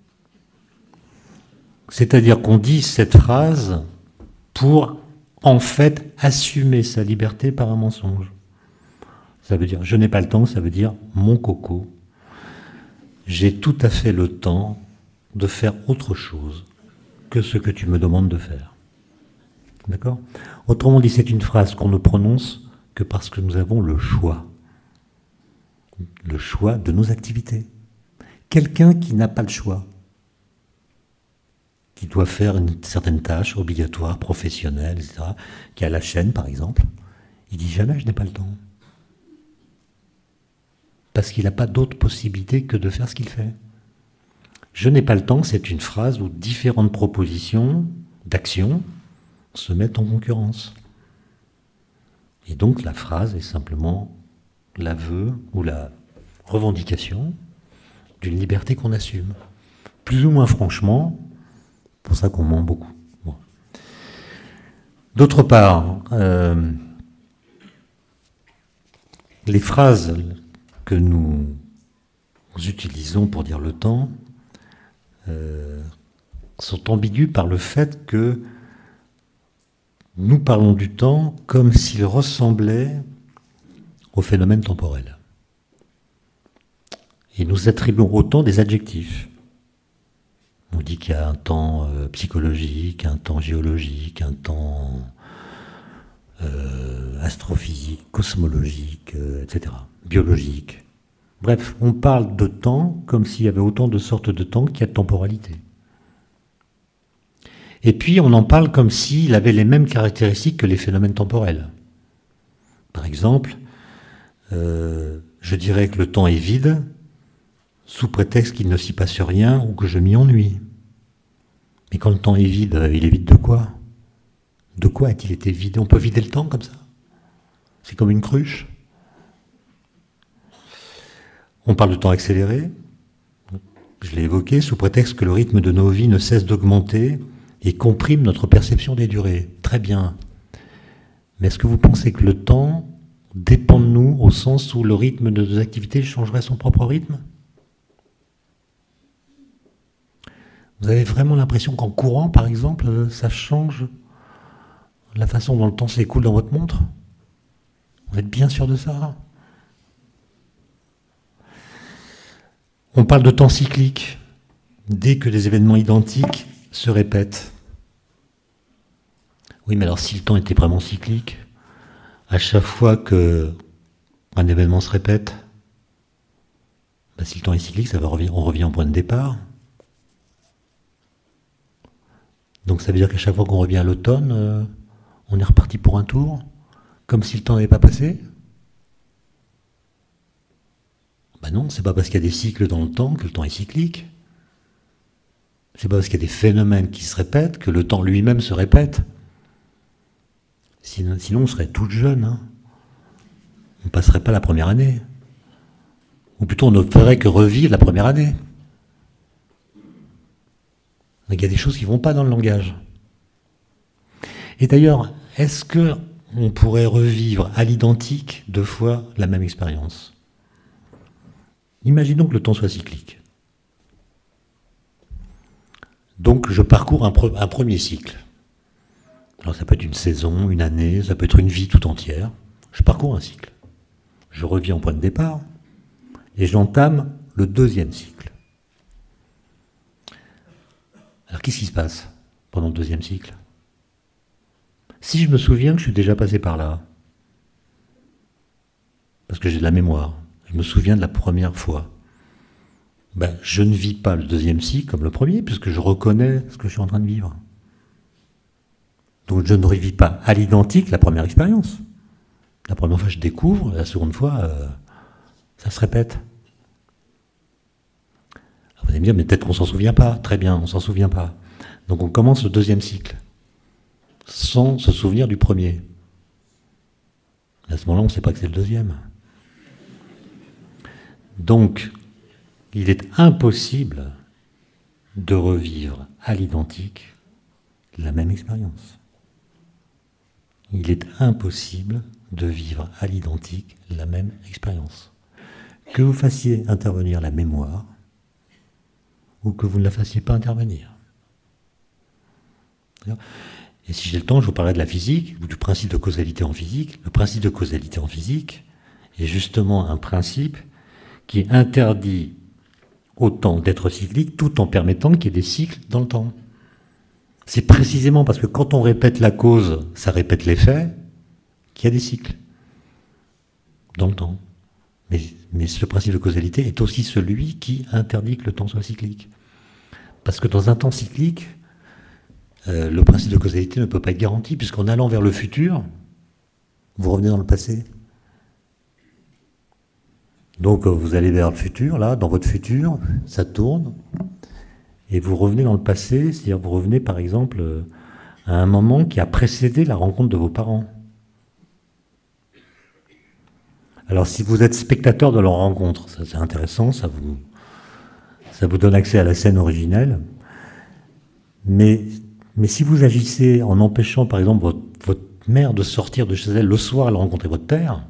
C'est-à-dire qu'on dit cette phrase pour, en fait, assumer sa liberté par un mensonge. Ça veut dire, je n'ai pas le temps, ça veut dire, mon coco, j'ai tout à fait le temps de faire autre chose que ce que tu me demandes de faire. D'accord ? Autrement dit, c'est une phrase qu'on ne prononce que parce que nous avons le choix. Le choix de nos activités. Quelqu'un qui n'a pas le choix, qui doit faire une certaine tâche obligatoire, professionnelle, et cetera, qui a la chaîne, par exemple, il dit jamais « je n'ai pas le temps ». Parce qu'il n'a pas d'autre possibilité que de faire ce qu'il fait. « Je n'ai pas le temps », c'est une phrase où différentes propositions d'action se mettent en concurrence. Et donc la phrase est simplement l'aveu ou la revendication d'une liberté qu'on assume. Plus ou moins franchement, c'est pour ça qu'on ment beaucoup. Bon. D'autre part, euh, les phrases que nous utilisons pour dire le temps euh, sont ambiguës par le fait que nous parlons du temps comme s'il ressemblait au phénomène temporel. Et nous attribuons au temps des adjectifs. On dit qu'il y a un temps euh, psychologique, un temps géologique, un temps euh, astrophysique, cosmologique, euh, et cetera, biologique. Bref, on parle de temps comme s'il y avait autant de sortes de temps qu'il y a de temporalité. Et puis on en parle comme s'il avait les mêmes caractéristiques que les phénomènes temporels. Par exemple, euh, je dirais que le temps est vide, sous prétexte qu'il ne s'y passe rien ou que je m'y ennuie. Mais quand le temps est vide, il est vide de quoi? De quoi a-t-il été vidé? On peut vider le temps comme ça? C'est comme une cruche. On parle de temps accéléré, je l'ai évoqué, sous prétexte que le rythme de nos vies ne cesse d'augmenter et comprime notre perception des durées. Très bien. Mais est-ce que vous pensez que le temps dépend de nous au sens où le rythme de nos activités changerait son propre rythme? Vous avez vraiment l'impression qu'en courant, par exemple, ça change la façon dont le temps s'écoule dans votre montre? Vous êtes bien sûr de ça? On parle de temps cyclique, dès que des événements identiques se répètent. Oui, mais alors si le temps était vraiment cyclique, à chaque fois qu'un événement se répète, ben si le temps est cyclique, ça va revenir, on revient au point de départ. Donc ça veut dire qu'à chaque fois qu'on revient à l'automne, euh, on est reparti pour un tour, comme si le temps n'avait pas passé? Ben non, c'est pas parce qu'il y a des cycles dans le temps que le temps est cyclique. C'est pas parce qu'il y a des phénomènes qui se répètent que le temps lui-même se répète. Sinon, sinon on serait tous jeunes. Hein. On ne passerait pas la première année. Ou plutôt on ne ferait que revivre la première année. Donc il y a des choses qui ne vont pas dans le langage. Et d'ailleurs, est-ce qu'on pourrait revivre à l'identique deux fois la même expérience? Imaginons que le temps soit cyclique. Donc je parcours un, pre- un premier cycle. Alors ça peut être une saison, une année, ça peut être une vie tout entière. Je parcours un cycle. Je reviens au point de départ et j'entame le deuxième cycle. Alors qu'est-ce qui se passe pendant le deuxième cycle? Si je me souviens que je suis déjà passé par là, parce que j'ai de la mémoire, je me souviens de la première fois, ben, je ne vis pas le deuxième cycle comme le premier, puisque je reconnais ce que je suis en train de vivre. Donc je ne revis pas à l'identique la première expérience. La première fois je découvre, la seconde fois, euh, ça se répète. Alors vous allez me dire, mais peut-être qu'on s'en souvient pas. Très bien, on s'en souvient pas. Donc on commence le deuxième cycle, sans se souvenir du premier. À ce moment-là, on ne sait pas que c'est le deuxième. Donc, il est impossible de revivre à l'identique la même expérience. Il est impossible de vivre à l'identique la même expérience. Que vous fassiez intervenir la mémoire ou que vous ne la fassiez pas intervenir. Et si j'ai le temps, je vous parlerai de la physique ou du principe de causalité en physique. Le principe de causalité en physique est justement un principe qui interdit au temps d'être cyclique tout en permettant qu'il y ait des cycles dans le temps. C'est précisément parce que quand on répète la cause, ça répète l'effet, qu'il y a des cycles dans le temps. Mais, mais ce principe de causalité est aussi celui qui interdit que le temps soit cyclique. Parce que dans un temps cyclique, euh, le principe de causalité ne peut pas être garanti, puisqu'en allant vers le futur, vous revenez dans le passé. Donc vous allez vers le futur, là, dans votre futur, ça tourne, et vous revenez dans le passé, c'est-à-dire vous revenez par exemple à un moment qui a précédé la rencontre de vos parents. Alors si vous êtes spectateur de leur rencontre, ça c'est intéressant, ça vous, ça vous donne accès à la scène originelle, mais, mais si vous agissez en empêchant par exemple votre, votre mère de sortir de chez elle le soir, elle a rencontré votre père,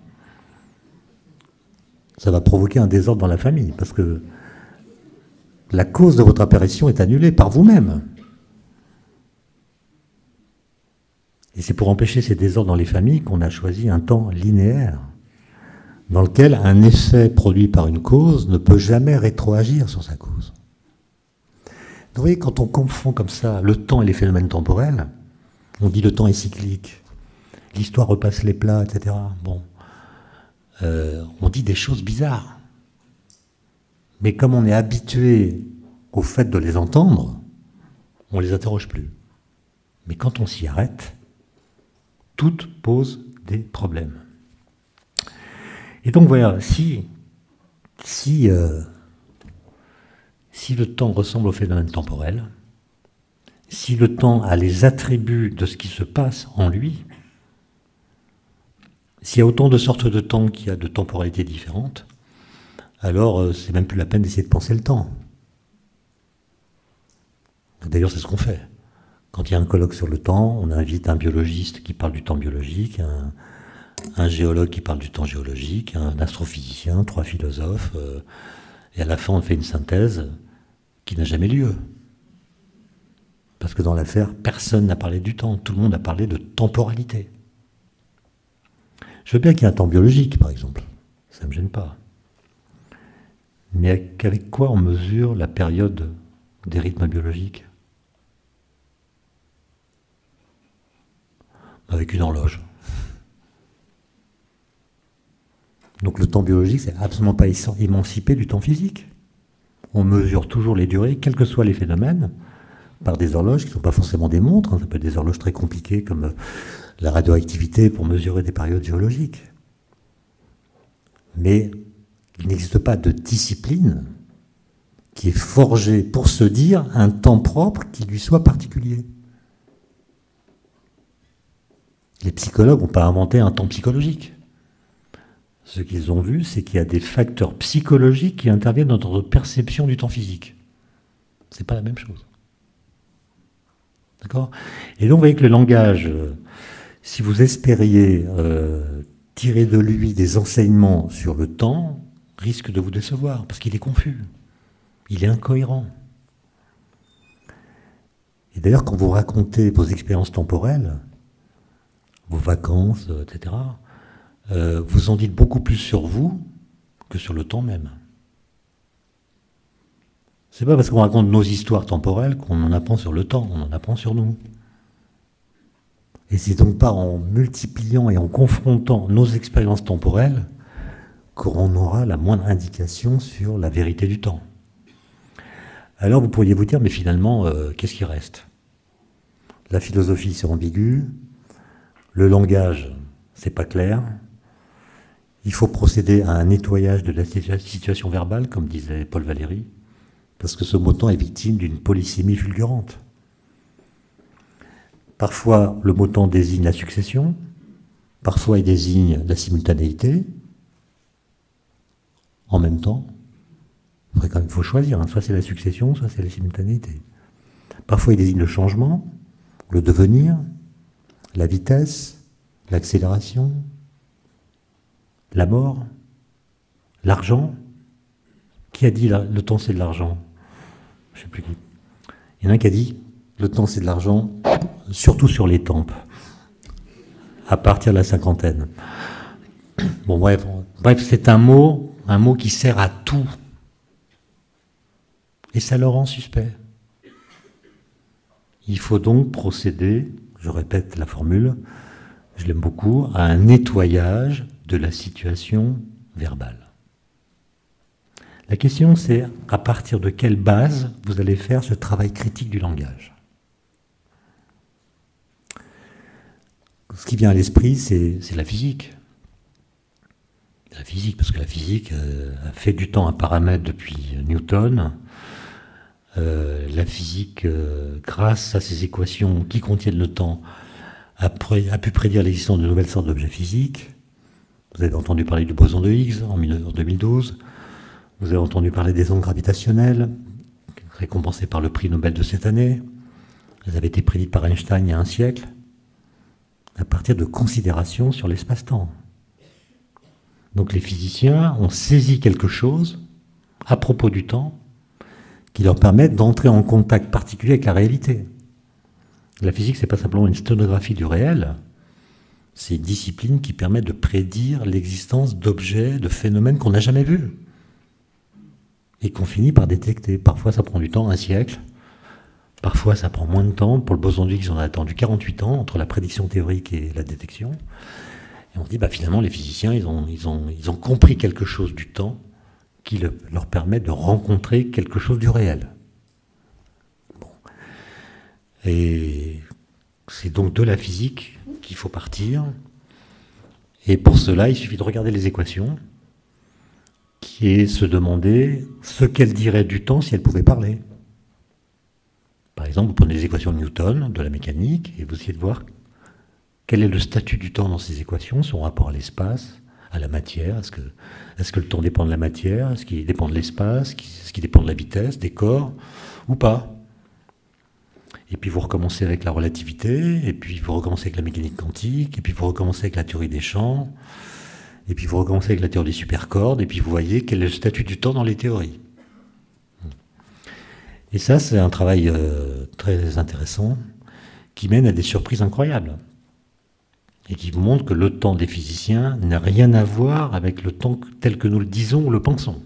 ça va provoquer un désordre dans la famille, parce que la cause de votre apparition est annulée par vous-même. Et c'est pour empêcher ces désordres dans les familles qu'on a choisi un temps linéaire, dans lequel un effet produit par une cause ne peut jamais rétroagir sur sa cause. Vous voyez, quand on confond comme ça le temps et les phénomènes temporels, on dit le temps est cyclique, l'histoire repasse les plats, et cetera. Bon. Euh, on dit des choses bizarres. Mais comme on est habitué au fait de les entendre, on ne les interroge plus. Mais quand on s'y arrête, tout pose des problèmes. Et donc voilà, si, si, euh, si le temps ressemble au phénomène temporel, si le temps a les attributs de ce qui se passe en lui, s'il y a autant de sortes de temps qu'il y a de temporalités différentes, alors euh, c'est même plus la peine d'essayer de penser le temps. D'ailleurs, c'est ce qu'on fait. Quand il y a un colloque sur le temps, on invite un biologiste qui parle du temps biologique, un, un géologue qui parle du temps géologique, un astrophysicien, trois philosophes, euh, et à la fin on fait une synthèse qui n'a jamais lieu. Parce que dans l'affaire, personne n'a parlé du temps, tout le monde a parlé de temporalité. Je veux bien qu'il y ait un temps biologique, par exemple, ça ne me gêne pas. Mais avec quoi on mesure la période des rythmes biologiques? Avec une horloge. Donc le temps biologique, c'est absolument pas émancipé du temps physique. On mesure toujours les durées, quels que soient les phénomènes, par des horloges qui ne sont pas forcément des montres, hein, ça peut être des horloges très compliquées comme la radioactivité pour mesurer des périodes géologiques. Mais il n'existe pas de discipline qui est forgée pour se dire un temps propre qui lui soit particulier. Les psychologues n'ont pas inventé un temps psychologique. Ce qu'ils ont vu, c'est qu'il y a des facteurs psychologiques qui interviennent dans notre perception du temps physique. C'est pas la même chose. D'accord? Et donc, vous voyez que le langage, euh, si vous espériez euh, tirer de lui des enseignements sur le temps, risque de vous décevoir, parce qu'il est confus, il est incohérent. Et d'ailleurs, quand vous racontez vos expériences temporelles, vos vacances, euh, et cetera, euh, vous en dites beaucoup plus sur vous que sur le temps même. C'est pas parce qu'on raconte nos histoires temporelles qu'on en apprend sur le temps, on en apprend sur nous. Et c'est donc pas en multipliant et en confrontant nos expériences temporelles qu'on aura la moindre indication sur la vérité du temps. Alors vous pourriez vous dire, mais finalement, euh, qu'est-ce qui reste? La philosophie, c'est ambigu, le langage, c'est pas clair, il faut procéder à un nettoyage de la situation verbale, comme disait Paul Valéry, parce que ce mot-temps est victime d'une polysémie fulgurante. Parfois, le mot-temps désigne la succession, parfois il désigne la simultanéité, en même temps. Il quand même faut choisir, hein. Soit c'est la succession, soit c'est la simultanéité. Parfois il désigne le changement, le devenir, la vitesse, l'accélération, la mort, l'argent. Qui a dit la, le temps c'est de l'argent? Je ne sais plus qui. Il y en a un qui a dit le temps c'est de l'argent, surtout sur les tempes, à partir de la cinquantaine. Bon bref, bref c'est un mot, un mot qui sert à tout. Et ça le rend suspect. Il faut donc procéder, je répète la formule, je l'aime beaucoup, à un nettoyage de la situation verbale. La question c'est à partir de quelle base vous allez faire ce travail critique du langage. Ce qui vient à l'esprit, c'est, c'est la physique. La physique, parce que la physique euh, a fait du temps un paramètre depuis Newton. Euh, la physique, euh, grâce à ces équations qui contiennent le temps, a, pré- a pu prédire l'existence de nouvelles sortes d'objets physiques. Vous avez entendu parler du boson de Higgs en deux mille douze. Vous avez entendu parler des ondes gravitationnelles, récompensées par le prix Nobel de cette année. Elles avaient été prédites par Einstein il y a un siècle, à partir de considérations sur l'espace-temps. Donc les physiciens ont saisi quelque chose à propos du temps qui leur permettent d'entrer en contact particulier avec la réalité. La physique, c'est pas simplement une sténographie du réel, c'est une discipline qui permet de prédire l'existence d'objets, de phénomènes qu'on n'a jamais vus et qu'on finit par détecter. Parfois, ça prend du temps, un siècle. Parfois, ça prend moins de temps. Pour le boson de Higgs, on a attendu quarante-huit ans entre la prédiction théorique et la détection. Et on se dit, bah, finalement, les physiciens, ils ont, ils ont, ils ont compris quelque chose du temps qui le, leur permet de rencontrer quelque chose du réel. Bon. Et c'est donc de la physique qu'il faut partir. Et pour cela, il suffit de regarder les équations, qui est se demander ce qu'elle dirait du temps si elle pouvait parler. Par exemple, vous prenez les équations de Newton, de la mécanique, et vous essayez de voir quel est le statut du temps dans ces équations, son rapport à l'espace, à la matière. Est-ce que, est-ce que le temps dépend de la matière? Est-ce qu'il dépend de l'espace? Est-ce qu'il dépend de la vitesse, des corps, ou pas? Et puis vous recommencez avec la relativité, et puis vous recommencez avec la mécanique quantique, et puis vous recommencez avec la théorie des champs, et puis vous recommencez avec la théorie des supercordes, et puis vous voyez quel est le statut du temps dans les théories. Et ça, c'est un travail euh, très intéressant, qui mène à des surprises incroyables, et qui vous montre que le temps des physiciens n'a rien à voir avec le temps tel que nous le disons ou le pensons.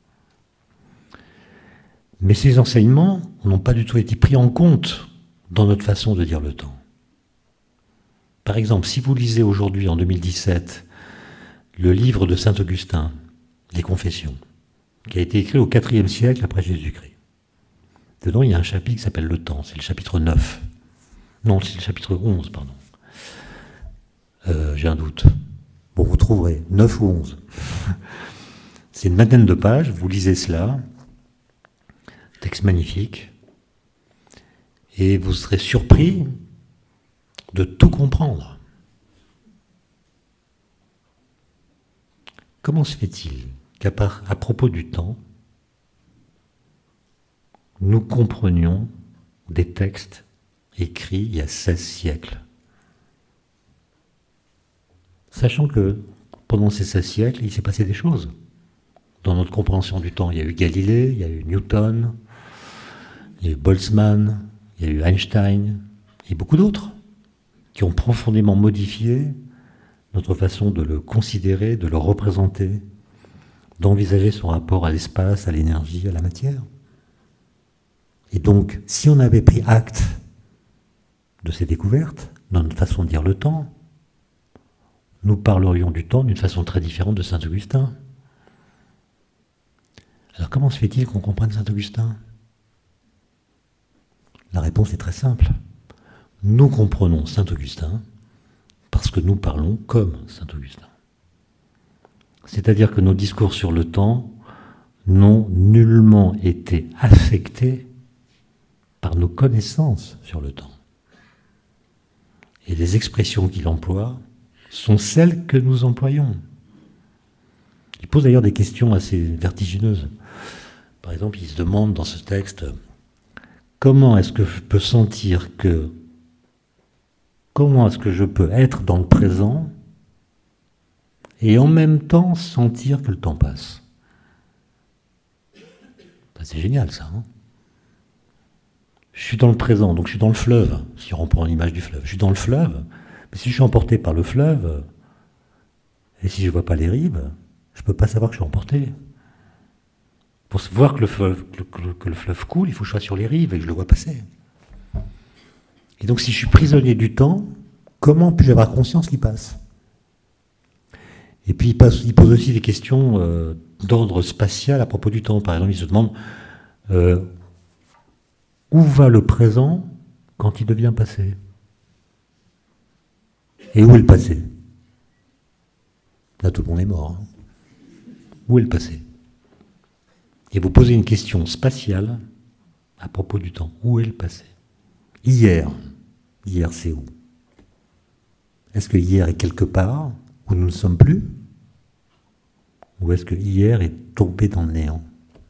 Mais ces enseignements n'ont pas du tout été pris en compte dans notre façon de dire le temps. Par exemple, si vous lisez aujourd'hui, en deux mille dix-sept, le livre de saint Augustin, les Confessions, qui a été écrit au quatrième siècle après Jésus-Christ. Dedans, il y a un chapitre qui s'appelle le temps, c'est le chapitre neuf. Non, c'est le chapitre onze, pardon. Euh, j'ai un doute. Bon, vous trouverez, neuf ou onze. C'est une vingtaine de pages, vous lisez cela, texte magnifique, et vous serez surpris de tout comprendre. Comment se fait-il qu'à part, à propos du temps, nous comprenions des textes écrit il y a seize siècles. Sachant que pendant ces seize siècles, il s'est passé des choses. Dans notre compréhension du temps, il y a eu Galilée, il y a eu Newton, il y a eu Boltzmann, il y a eu Einstein, et beaucoup d'autres, qui ont profondément modifié notre façon de le considérer, de le représenter, d'envisager son rapport à l'espace, à l'énergie, à la matière. Et donc, si on avait pris acte de ces découvertes, dans notre façon de dire le temps, nous parlerions du temps d'une façon très différente de Saint-Augustin. Alors comment se fait-il qu'on comprenne Saint-Augustin? La réponse est très simple. Nous comprenons Saint-Augustin parce que nous parlons comme Saint-Augustin. C'est-à-dire que nos discours sur le temps n'ont nullement été affectés par nos connaissances sur le temps. Et les expressions qu'il emploie sont celles que nous employons. Il pose d'ailleurs des questions assez vertigineuses. Par exemple, il se demande dans ce texte, comment est-ce que je peux sentir que, comment est-ce que je peux être dans le présent et en même temps sentir que le temps passe? C'est génial ça, hein? Je suis dans le présent, donc je suis dans le fleuve, si on reprend l'image du fleuve. Je suis dans le fleuve, mais si je suis emporté par le fleuve, et si je ne vois pas les rives, je ne peux pas savoir que je suis emporté. Pour voir que le, fleuve, que, que le fleuve coule, il faut que je sois sur les rives et que je le vois passer. Et donc si je suis prisonnier du temps, comment puis-je avoir conscience qu'il passe? Et puis il, passe, il pose aussi des questions euh, d'ordre spatial à propos du temps. Par exemple, il se demande euh, où va le présent quand il devient passé? Et où est le passé? Là, tout le monde est mort. Hein. Où est le passé? Et vous posez une question spatiale à propos du temps. Où est le passé? Hier. Hier, c'est où? Est-ce que hier est quelque part où nous ne sommes plus? Ou est-ce que hier est tombé dans le néant?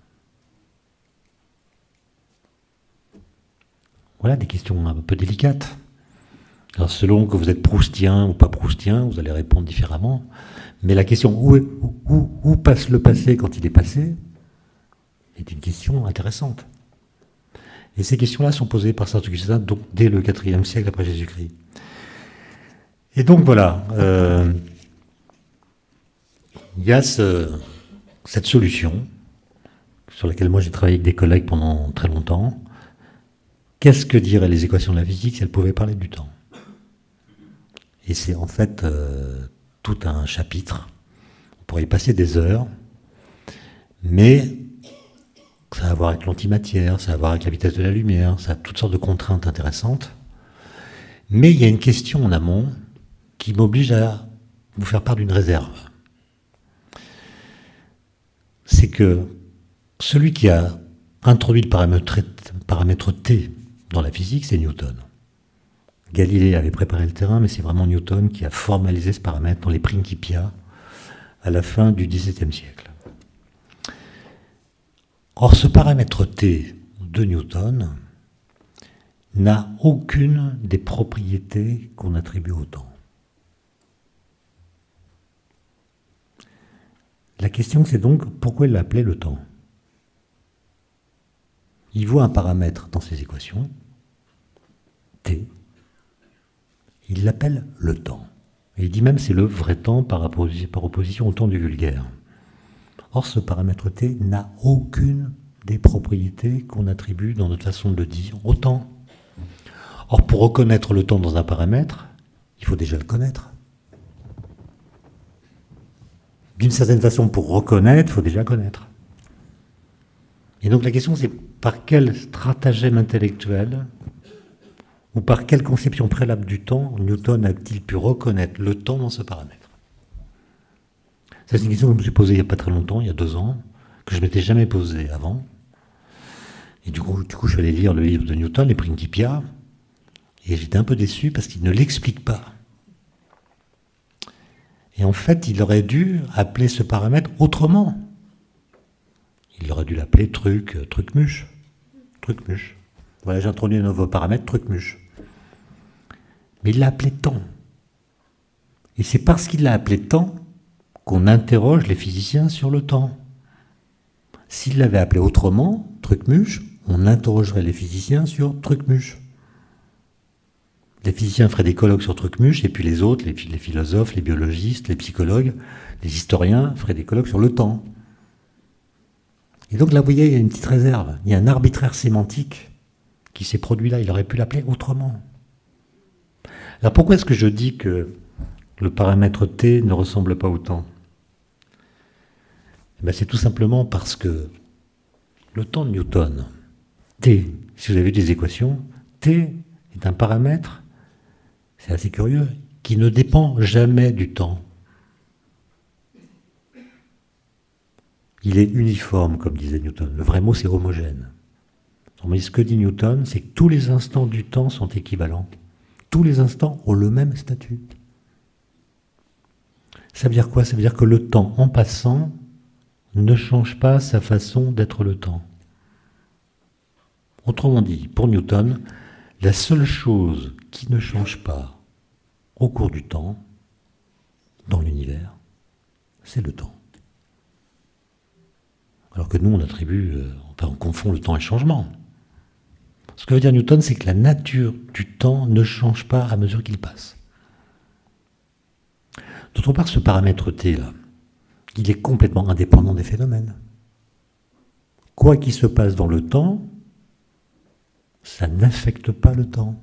Voilà des questions un peu délicates. Alors selon que vous êtes proustien ou pas proustien, vous allez répondre différemment. Mais la question où, est, où, où passe le passé quand il est passé est une question intéressante. Et ces questions-là sont posées par saint Augustin donc, dès le quatrième siècle après Jésus-Christ. Et donc voilà, euh, il y a ce, cette solution sur laquelle moi j'ai travaillé avec des collègues pendant très longtemps. Qu'est-ce que diraient les équations de la physique si elles pouvaient parler du temps? Et c'est en fait euh, tout un chapitre. On pourrait y passer des heures, mais ça a à voir avec l'antimatière, ça a à voir avec la vitesse de la lumière, ça a toutes sortes de contraintes intéressantes. Mais il y a une question en amont qui m'oblige à vous faire part d'une réserve. C'est que celui qui a introduit le paramètre, paramètre T dans la physique, c'est Newton. Galilée avait préparé le terrain, mais c'est vraiment Newton qui a formalisé ce paramètre dans les Principia à la fin du dix-septième siècle. Or, ce paramètre T de Newton n'a aucune des propriétés qu'on attribue au temps. La question, c'est donc pourquoi il l'appelait le temps? Il voit un paramètre dans ses équations, T, il l'appelle le temps. Et il dit même c'est le vrai temps par opposition au temps du vulgaire. Or, ce paramètre T n'a aucune des propriétés qu'on attribue dans notre façon de le dire au temps. Or, pour reconnaître le temps dans un paramètre, il faut déjà le connaître. D'une certaine façon, pour reconnaître, il faut déjà connaître. Et donc la question, c'est par quel stratagème intellectuel ou par quelle conception préalable du temps Newton a-t-il pu reconnaître le temps dans ce paramètre? C'est une question que je me suis posée il n'y a pas très longtemps, il y a deux ans, que je ne m'étais jamais posée avant. Et du coup, du coup, je suis allé lire le livre de Newton, les Principia, et j'étais un peu déçu parce qu'il ne l'explique pas. Et en fait, il aurait dû appeler ce paramètre autrement. Il aurait dû l'appeler truc, truc-muche. Truc-muche. Voilà, j'ai introduit un nouveau paramètre, truc-muche. Mais il l'a appelé temps. Et c'est parce qu'il l'a appelé temps qu'on interroge les physiciens sur le temps. S'il l'avait appelé autrement, truc-muche, on interrogerait les physiciens sur truc-muche. Les physiciens feraient des colloques sur truc-muche, et puis les autres, les, les philosophes, les biologistes, les psychologues, les historiens feraient des colloques sur le temps. Et donc là, vous voyez, il y a une petite réserve. Il y a un arbitraire sémantique qui s'est produit là. Il aurait pu l'appeler autrement. Alors pourquoi est-ce que je dis que le paramètre T ne ressemble pas au temps ? Eh bien, c'est tout simplement parce que le temps de Newton, T, si vous avez vu des équations, T est un paramètre, c'est assez curieux, qui ne dépend jamais du temps. Il est uniforme, comme disait Newton. Le vrai mot, c'est homogène. Mais ce que dit Newton, c'est que tous les instants du temps sont équivalents. Tous les instants ont le même statut. Ça veut dire quoi? Ça veut dire que le temps, en passant, ne change pas sa façon d'être le temps. Autrement dit, pour Newton, la seule chose qui ne change pas au cours du temps, dans l'univers, c'est le temps. Alors que nous, on attribue, euh, enfin, on confond le temps et le changement. Ce que veut dire Newton, c'est que la nature du temps ne change pas à mesure qu'il passe. D'autre part, ce paramètre T, là, il est complètement indépendant des phénomènes. Quoi qu'il se passe dans le temps, ça n'affecte pas le temps.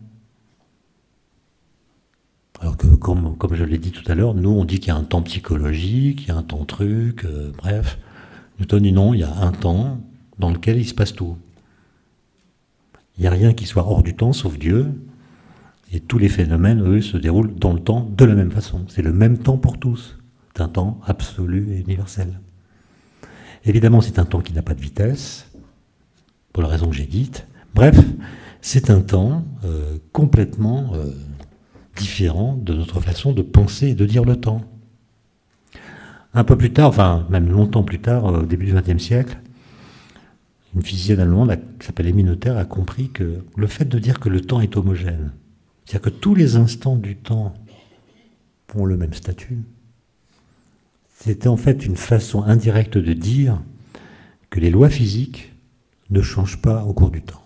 Alors que, comme, comme je l'ai dit tout à l'heure, nous, on dit qu'il y a un temps psychologique, il y a un temps truc, euh, bref. Newton dit non, il y a un temps dans lequel il se passe tout. Il n'y a rien qui soit hors du temps, sauf Dieu. Et tous les phénomènes, eux, se déroulent dans le temps de la même façon. C'est le même temps pour tous. C'est un temps absolu et universel. Évidemment, c'est un temps qui n'a pas de vitesse, pour la raison que j'ai dite. Bref, c'est un temps euh, complètement euh, différent de notre façon de penser et de dire le temps. Un peu plus tard, enfin même longtemps plus tard, au début du vingtième siècle, une physicienne allemande qui s'appelle Emmy Noether a compris que le fait de dire que le temps est homogène, c'est-à-dire que tous les instants du temps ont le même statut, c'était en fait une façon indirecte de dire que les lois physiques ne changent pas au cours du temps.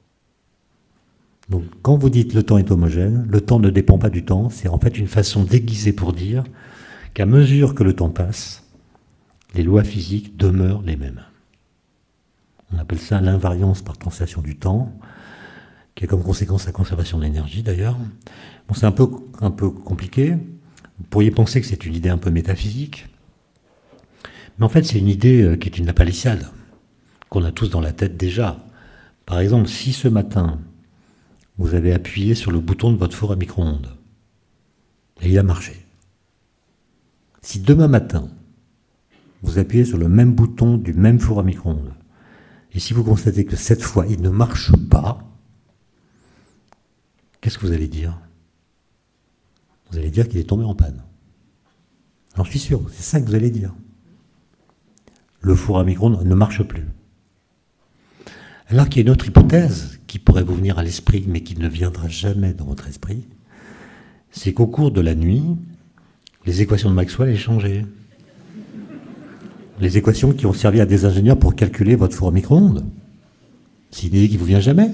Donc quand vous dites le temps est homogène, le temps ne dépend pas du temps, c'est en fait une façon déguisée pour dire qu'à mesure que le temps passe, les lois physiques demeurent les mêmes. On appelle ça l'invariance par translation du temps, qui a comme conséquence la conservation de l'énergie d'ailleurs. Bon, c'est un peu, un peu compliqué. Vous pourriez penser que c'est une idée un peu métaphysique, mais en fait c'est une idée qui est une lapalissade, qu'on a tous dans la tête déjà. Par exemple, si ce matin, vous avez appuyé sur le bouton de votre four à micro-ondes, et il a marché. Si demain matin, vous appuyez sur le même bouton du même four à micro-ondes, et si vous constatez que cette fois, il ne marche pas, qu'est-ce que vous allez dire? Vous allez dire qu'il est tombé en panne. J'en suis sûr, c'est ça que vous allez dire. Le four à micro-ondes ne marche plus. Alors qu'il y a une autre hypothèse qui pourrait vous venir à l'esprit, mais qui ne viendra jamais dans votre esprit, c'est qu'au cours de la nuit, les équations de Maxwell aient changé. Les équations qui ont servi à des ingénieurs pour calculer votre four à micro-ondes. C'est une idée qui ne vous vient jamais.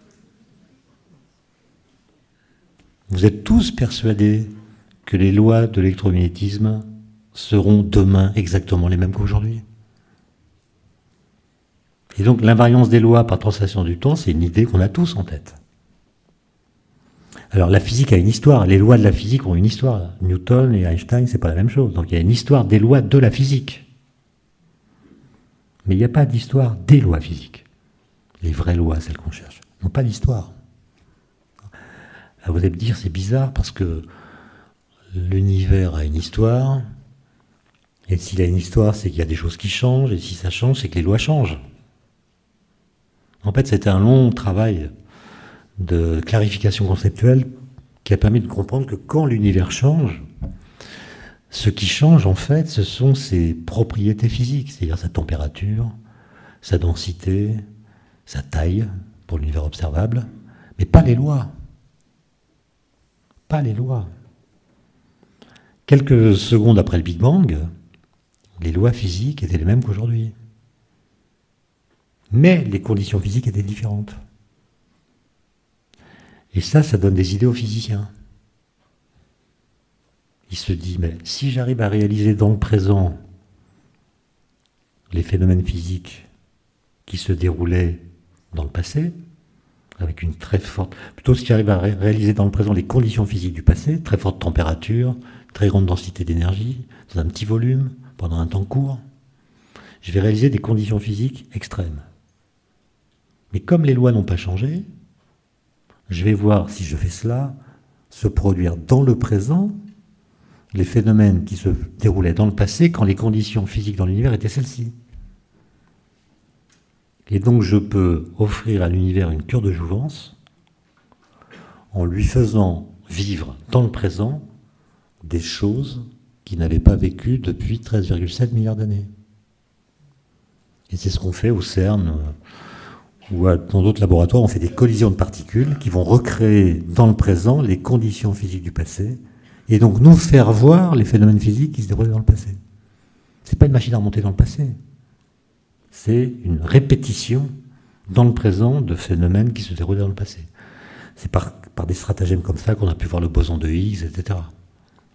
Vous êtes tous persuadés que les lois de l'électromagnétisme seront demain exactement les mêmes qu'aujourd'hui. Et donc l'invariance des lois par translation du temps, c'est une idée qu'on a tous en tête. Alors la physique a une histoire, les lois de la physique ont une histoire. Newton et Einstein, c'est pas la même chose. Donc il y a une histoire des lois de la physique. Mais il n'y a pas d'histoire des lois physiques. Les vraies lois, celles qu'on cherche, n'ont pas d'histoire. Alors vous allez me dire, c'est bizarre parce que l'univers a une histoire, et s'il a une histoire, c'est qu'il y a des choses qui changent, et si ça change, c'est que les lois changent. En fait, c'était un long travail de clarification conceptuelle qui a permis de comprendre que quand l'univers change, ce qui change, en fait, ce sont ses propriétés physiques, c'est-à-dire sa température, sa densité, sa taille, pour l'univers observable, mais pas les lois. pas les lois. Quelques secondes après le Big Bang, les lois physiques étaient les mêmes qu'aujourd'hui. Mais les conditions physiques étaient différentes. Et ça, ça donne des idées aux physiciens. Il se dit, mais si j'arrive à réaliser dans le présent les phénomènes physiques qui se déroulaient dans le passé, avec une très forte... Plutôt si j'arrive à ré réaliser dans le présent les conditions physiques du passé, très forte température, très grande densité d'énergie, dans un petit volume, pendant un temps court, je vais réaliser des conditions physiques extrêmes. Mais comme les lois n'ont pas changé, je vais voir, si je fais cela, se produire dans le présent les phénomènes qui se déroulaient dans le passé quand les conditions physiques dans l'univers étaient celles-ci. Et donc je peux offrir à l'univers une cure de jouvence en lui faisant vivre dans le présent des choses qu'il n'avait pas vécues depuis treize virgule sept milliards d'années. Et c'est ce qu'on fait au CERN ou dans d'autres laboratoires. On fait des collisions de particules qui vont recréer dans le présent les conditions physiques du passé et donc nous faire voir les phénomènes physiques qui se déroulaient dans le passé. Ce n'est pas une machine à remonter dans le passé. C'est une répétition dans le présent de phénomènes qui se déroulaient dans le passé. C'est par, par des stratagèmes comme ça qu'on a pu voir le boson de Higgs, et cetera. Okay ?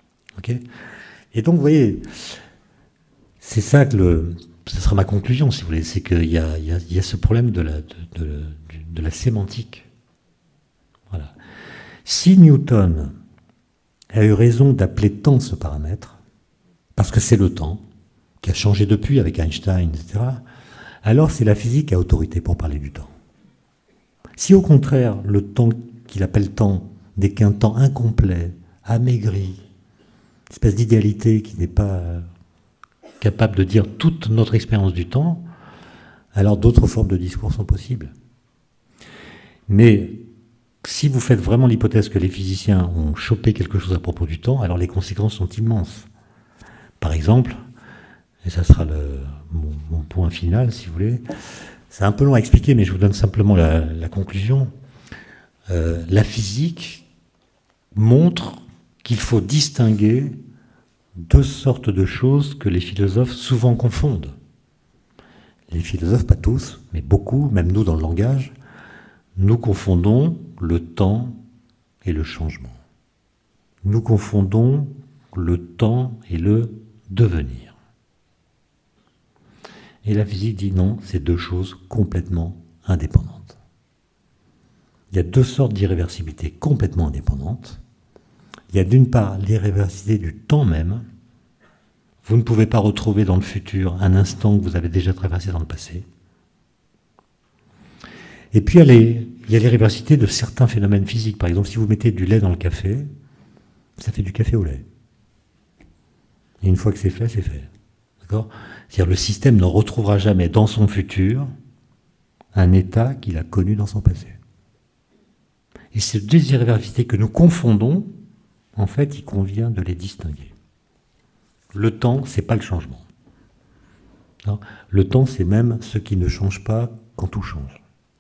Et donc, vous voyez, c'est ça que le... Ce sera ma conclusion, si vous voulez, c'est qu'il y a, il y a, il y a ce problème de la, de, de, de la sémantique. Voilà. Si Newton a eu raison d'appeler temps ce paramètre, parce que c'est le temps, qui a changé depuis avec Einstein, et cetera, alors c'est la physique qui a autorité pour parler du temps. Si au contraire, le temps qu'il appelle temps n'est qu'un temps incomplet, amaigri, une espèce d'idéalité qui n'est pas capable de dire toute notre expérience du temps, alors d'autres formes de discours sont possibles. Mais si vous faites vraiment l'hypothèse que les physiciens ont chopé quelque chose à propos du temps, alors les conséquences sont immenses. Par exemple, et ça sera le, mon, mon point final, si vous voulez. C'est un peu long à expliquer, mais je vous donne simplement la, la conclusion. Euh, la physique montre qu'il faut distinguer deux sortes de choses que les philosophes souvent confondent. Les philosophes, pas tous, mais beaucoup, même nous dans le langage, nous confondons le temps et le changement. Nous confondons le temps et le devenir. Et la physique dit non, c'est deux choses complètement indépendantes. Il y a deux sortes d'irréversibilité complètement indépendantes. Il y a d'une part l'irréversibilité du temps même. Vous ne pouvez pas retrouver dans le futur un instant que vous avez déjà traversé dans le passé. Et puis il y a l'irréversibilité de certains phénomènes physiques. Par exemple, si vous mettez du lait dans le café, ça fait du café au lait. Et une fois que c'est fait, c'est fait. D'accord ? C'est-à-dire le système ne retrouvera jamais dans son futur un état qu'il a connu dans son passé. Et ces deux irréversibilités que nous confondons, en fait, il convient de les distinguer. Le temps, c'est pas le changement. Non ? Le temps, c'est même ce qui ne change pas quand tout change.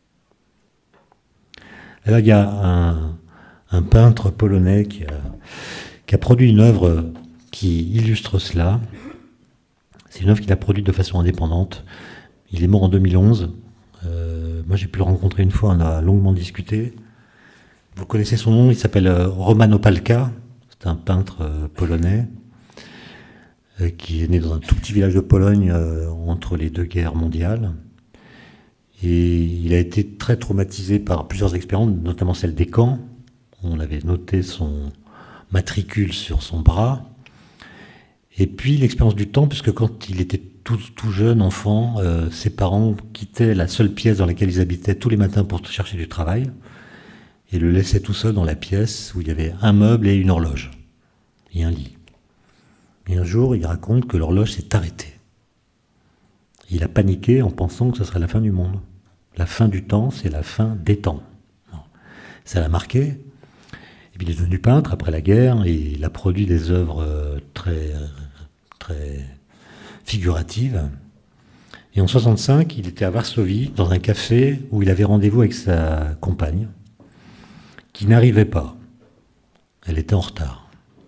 Et là, il y a un, un peintre polonais qui a, qui a produit une œuvre qui illustre cela. C'est une œuvre qu'il a produite de façon indépendante. Il est mort en deux mille onze. Euh, moi, j'ai pu le rencontrer une fois, on a longuement discuté. Vous connaissez son nom, il s'appelle Roman Opalka. C'est un peintre euh, polonais euh, qui est né dans un tout petit village de Pologne euh, entre les deux guerres mondiales. Et il a été très traumatisé par plusieurs expériences, notamment celle des camps. On avait noté son matricule sur son bras. Et puis l'expérience du temps, puisque quand il était tout, tout jeune enfant, euh, ses parents quittaient la seule pièce dans laquelle ils habitaient tous les matins pour chercher du travail, et le laissaient tout seul dans la pièce où il y avait un meuble et une horloge, et un lit. Et un jour, il raconte que l'horloge s'est arrêtée. Il a paniqué en pensant que ce serait la fin du monde. La fin du temps, c'est la fin des temps. Ça l'a marqué. Et puis il est devenu peintre après la guerre, et il a produit des œuvres très, très figuratives. Et en soixante-cinq, il était à Varsovie, dans un café où il avait rendez-vous avec sa compagne, qui n'arrivait pas Elle était en retard.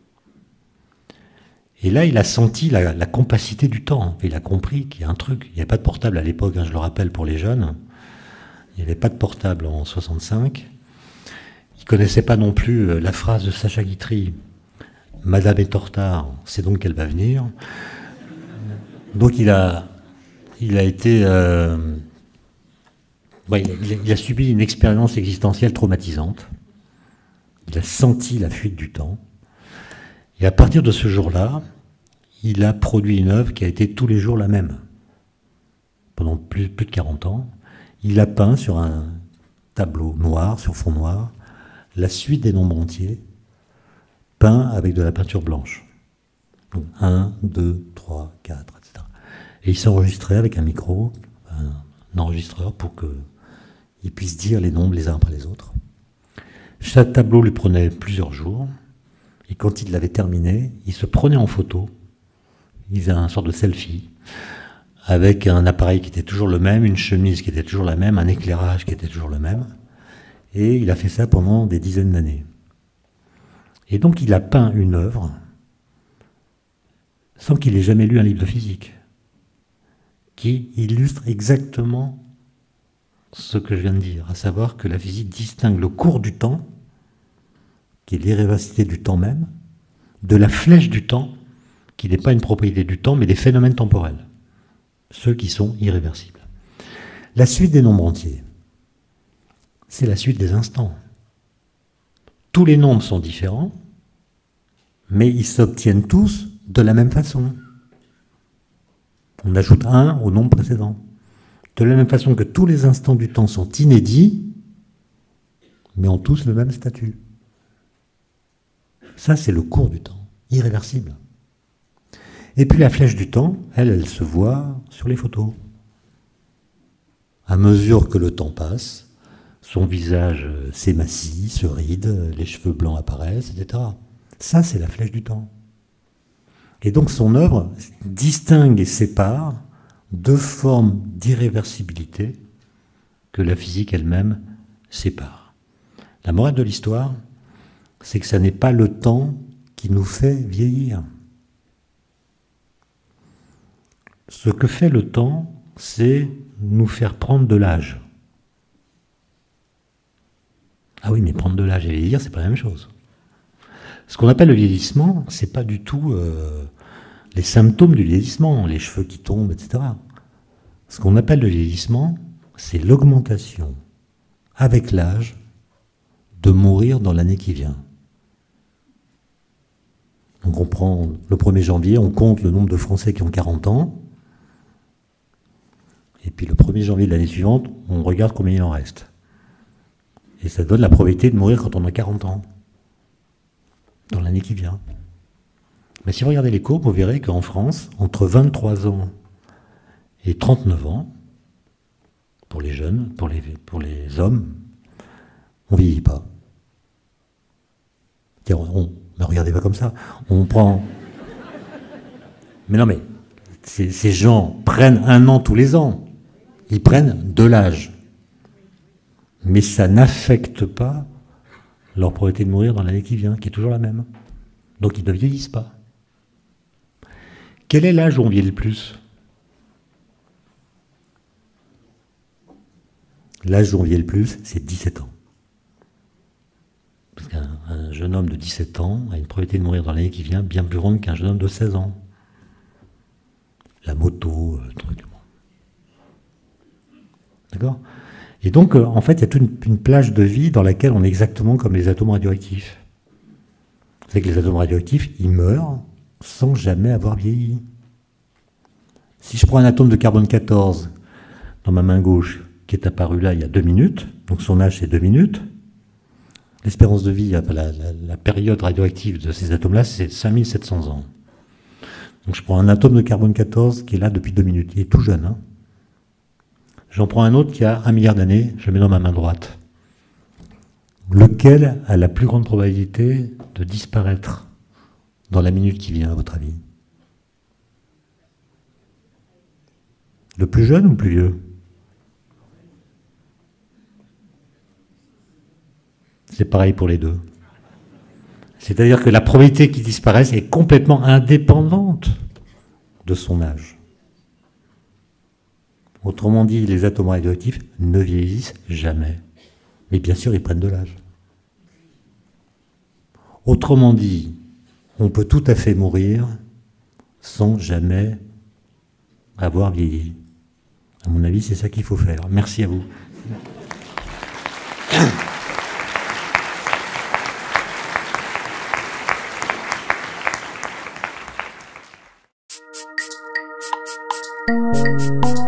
Et là, il a senti la, la compacité du temps. Il a compris qu'il y a un truc. Il n'y avait pas de portable à l'époque, hein, je le rappelle pour les jeunes. Il n'y avait pas de portable en soixante-cinq. Il ne connaissait pas non plus la phrase de Sacha Guitry. « Madame est en retard, c'est donc qu'elle va venir ». Donc il a, il a été... Euh, ouais, il, a, il a subi une expérience existentielle traumatisante. Il a senti la fuite du temps. Et à partir de ce jour-là, il a produit une œuvre qui a été tous les jours la même. Pendant plus, plus de quarante ans, il a peint sur un tableau noir, sur fond noir, la suite des nombres entiers, peint avec de la peinture blanche. Donc un, deux, trois, quatre, et cetera. Et il s'enregistrait avec un micro, un enregistreur, pour qu'il puisse dire les nombres les uns après les autres. Chaque tableau lui prenait plusieurs jours. Et quand il l'avait terminé, il se prenait en photo, il faisait un sorte de selfie, avec un appareil qui était toujours le même, une chemise qui était toujours la même, un éclairage qui était toujours le même. Et il a fait ça pendant des dizaines d'années. Et donc il a peint une œuvre sans qu'il ait jamais lu un livre de physique, qui illustre exactement ce que je viens de dire, à savoir que la physique distingue le cours du temps, qui est l'irréversibilité du temps même, de la flèche du temps, qui n'est pas une propriété du temps, mais des phénomènes temporels, ceux qui sont irréversibles. La suite des nombres entiers, c'est la suite des instants. Tous les nombres sont différents, mais ils s'obtiennent tous de la même façon. On ajoute un au nombre précédent. De la même façon que tous les instants du temps sont inédits, mais ont tous le même statut. Ça, c'est le cours du temps, irréversible. Et puis la flèche du temps, elle, elle se voit sur les photos. À mesure que le temps passe, son visage s'émassit, se ride, les cheveux blancs apparaissent, et cetera. Ça, c'est la flèche du temps. Et donc son œuvre distingue et sépare deux formes d'irréversibilité que la physique elle-même sépare. La morale de l'histoire, c'est que ça n'est pas le temps qui nous fait vieillir. Ce que fait le temps, c'est nous faire prendre de l'âge. Ah oui, mais prendre de l'âge et vieillir, c'est pas la même chose. Ce qu'on appelle le vieillissement, c'est pas du tout euh, les symptômes du vieillissement, les cheveux qui tombent, et cetera. Ce qu'on appelle le vieillissement, c'est l'augmentation, avec l'âge, de mourir dans l'année qui vient. Donc on prend le premier janvier, on compte le nombre de Français qui ont quarante ans, et puis le premier janvier de l'année suivante, on regarde combien il en reste. Et ça donne la probabilité de mourir quand on a quarante ans, dans l'année qui vient. Mais si vous regardez les courbes, vous verrez qu'en France, entre vingt-trois ans et trente-neuf ans, pour les jeunes, pour les, pour les hommes, on ne vieillit pas. On, ne regardez pas comme ça. On prend... Mais non, mais ces, ces gens prennent un an tous les ans. Ils prennent de l'âge. Mais ça n'affecte pas leur probabilité de mourir dans l'année qui vient, qui est toujours la même. Donc ils ne vieillissent pas. Quel est l'âge où on vieillit le plus? L'âge où on vieillit le plus, c'est dix-sept ans. Parce qu'un un jeune homme de dix-sept ans a une probabilité de mourir dans l'année qui vient bien plus grande qu'un jeune homme de seize ans. La moto, le truc. D'accord? Et donc, euh, en fait, il y a toute une, une plage de vie dans laquelle on est exactement comme les atomes radioactifs. C'est que les atomes radioactifs, ils meurent sans jamais avoir vieilli. Si je prends un atome de carbone quatorze dans ma main gauche, qui est apparu là il y a deux minutes, donc son âge c'est deux minutes, l'espérance de vie, la, la, la période radioactive de ces atomes-là, c'est cinq mille sept cents ans. Donc je prends un atome de carbone quatorze qui est là depuis deux minutes, il est tout jeune. Hein. J'en prends un autre qui a un milliard d'années, je le mets dans ma main droite. Lequel a la plus grande probabilité de disparaître dans la minute qui vient, à votre avis? Le plus jeune ou le plus vieux? C'est pareil pour les deux. C'est-à-dire que la probabilité qu'il disparaisse est complètement indépendante de son âge. Autrement dit, les atomes radioactifs ne vieillissent jamais. Mais bien sûr, ils prennent de l'âge. Autrement dit, on peut tout à fait mourir sans jamais avoir vieilli. À mon avis, c'est ça qu'il faut faire. Merci à vous. Thank you.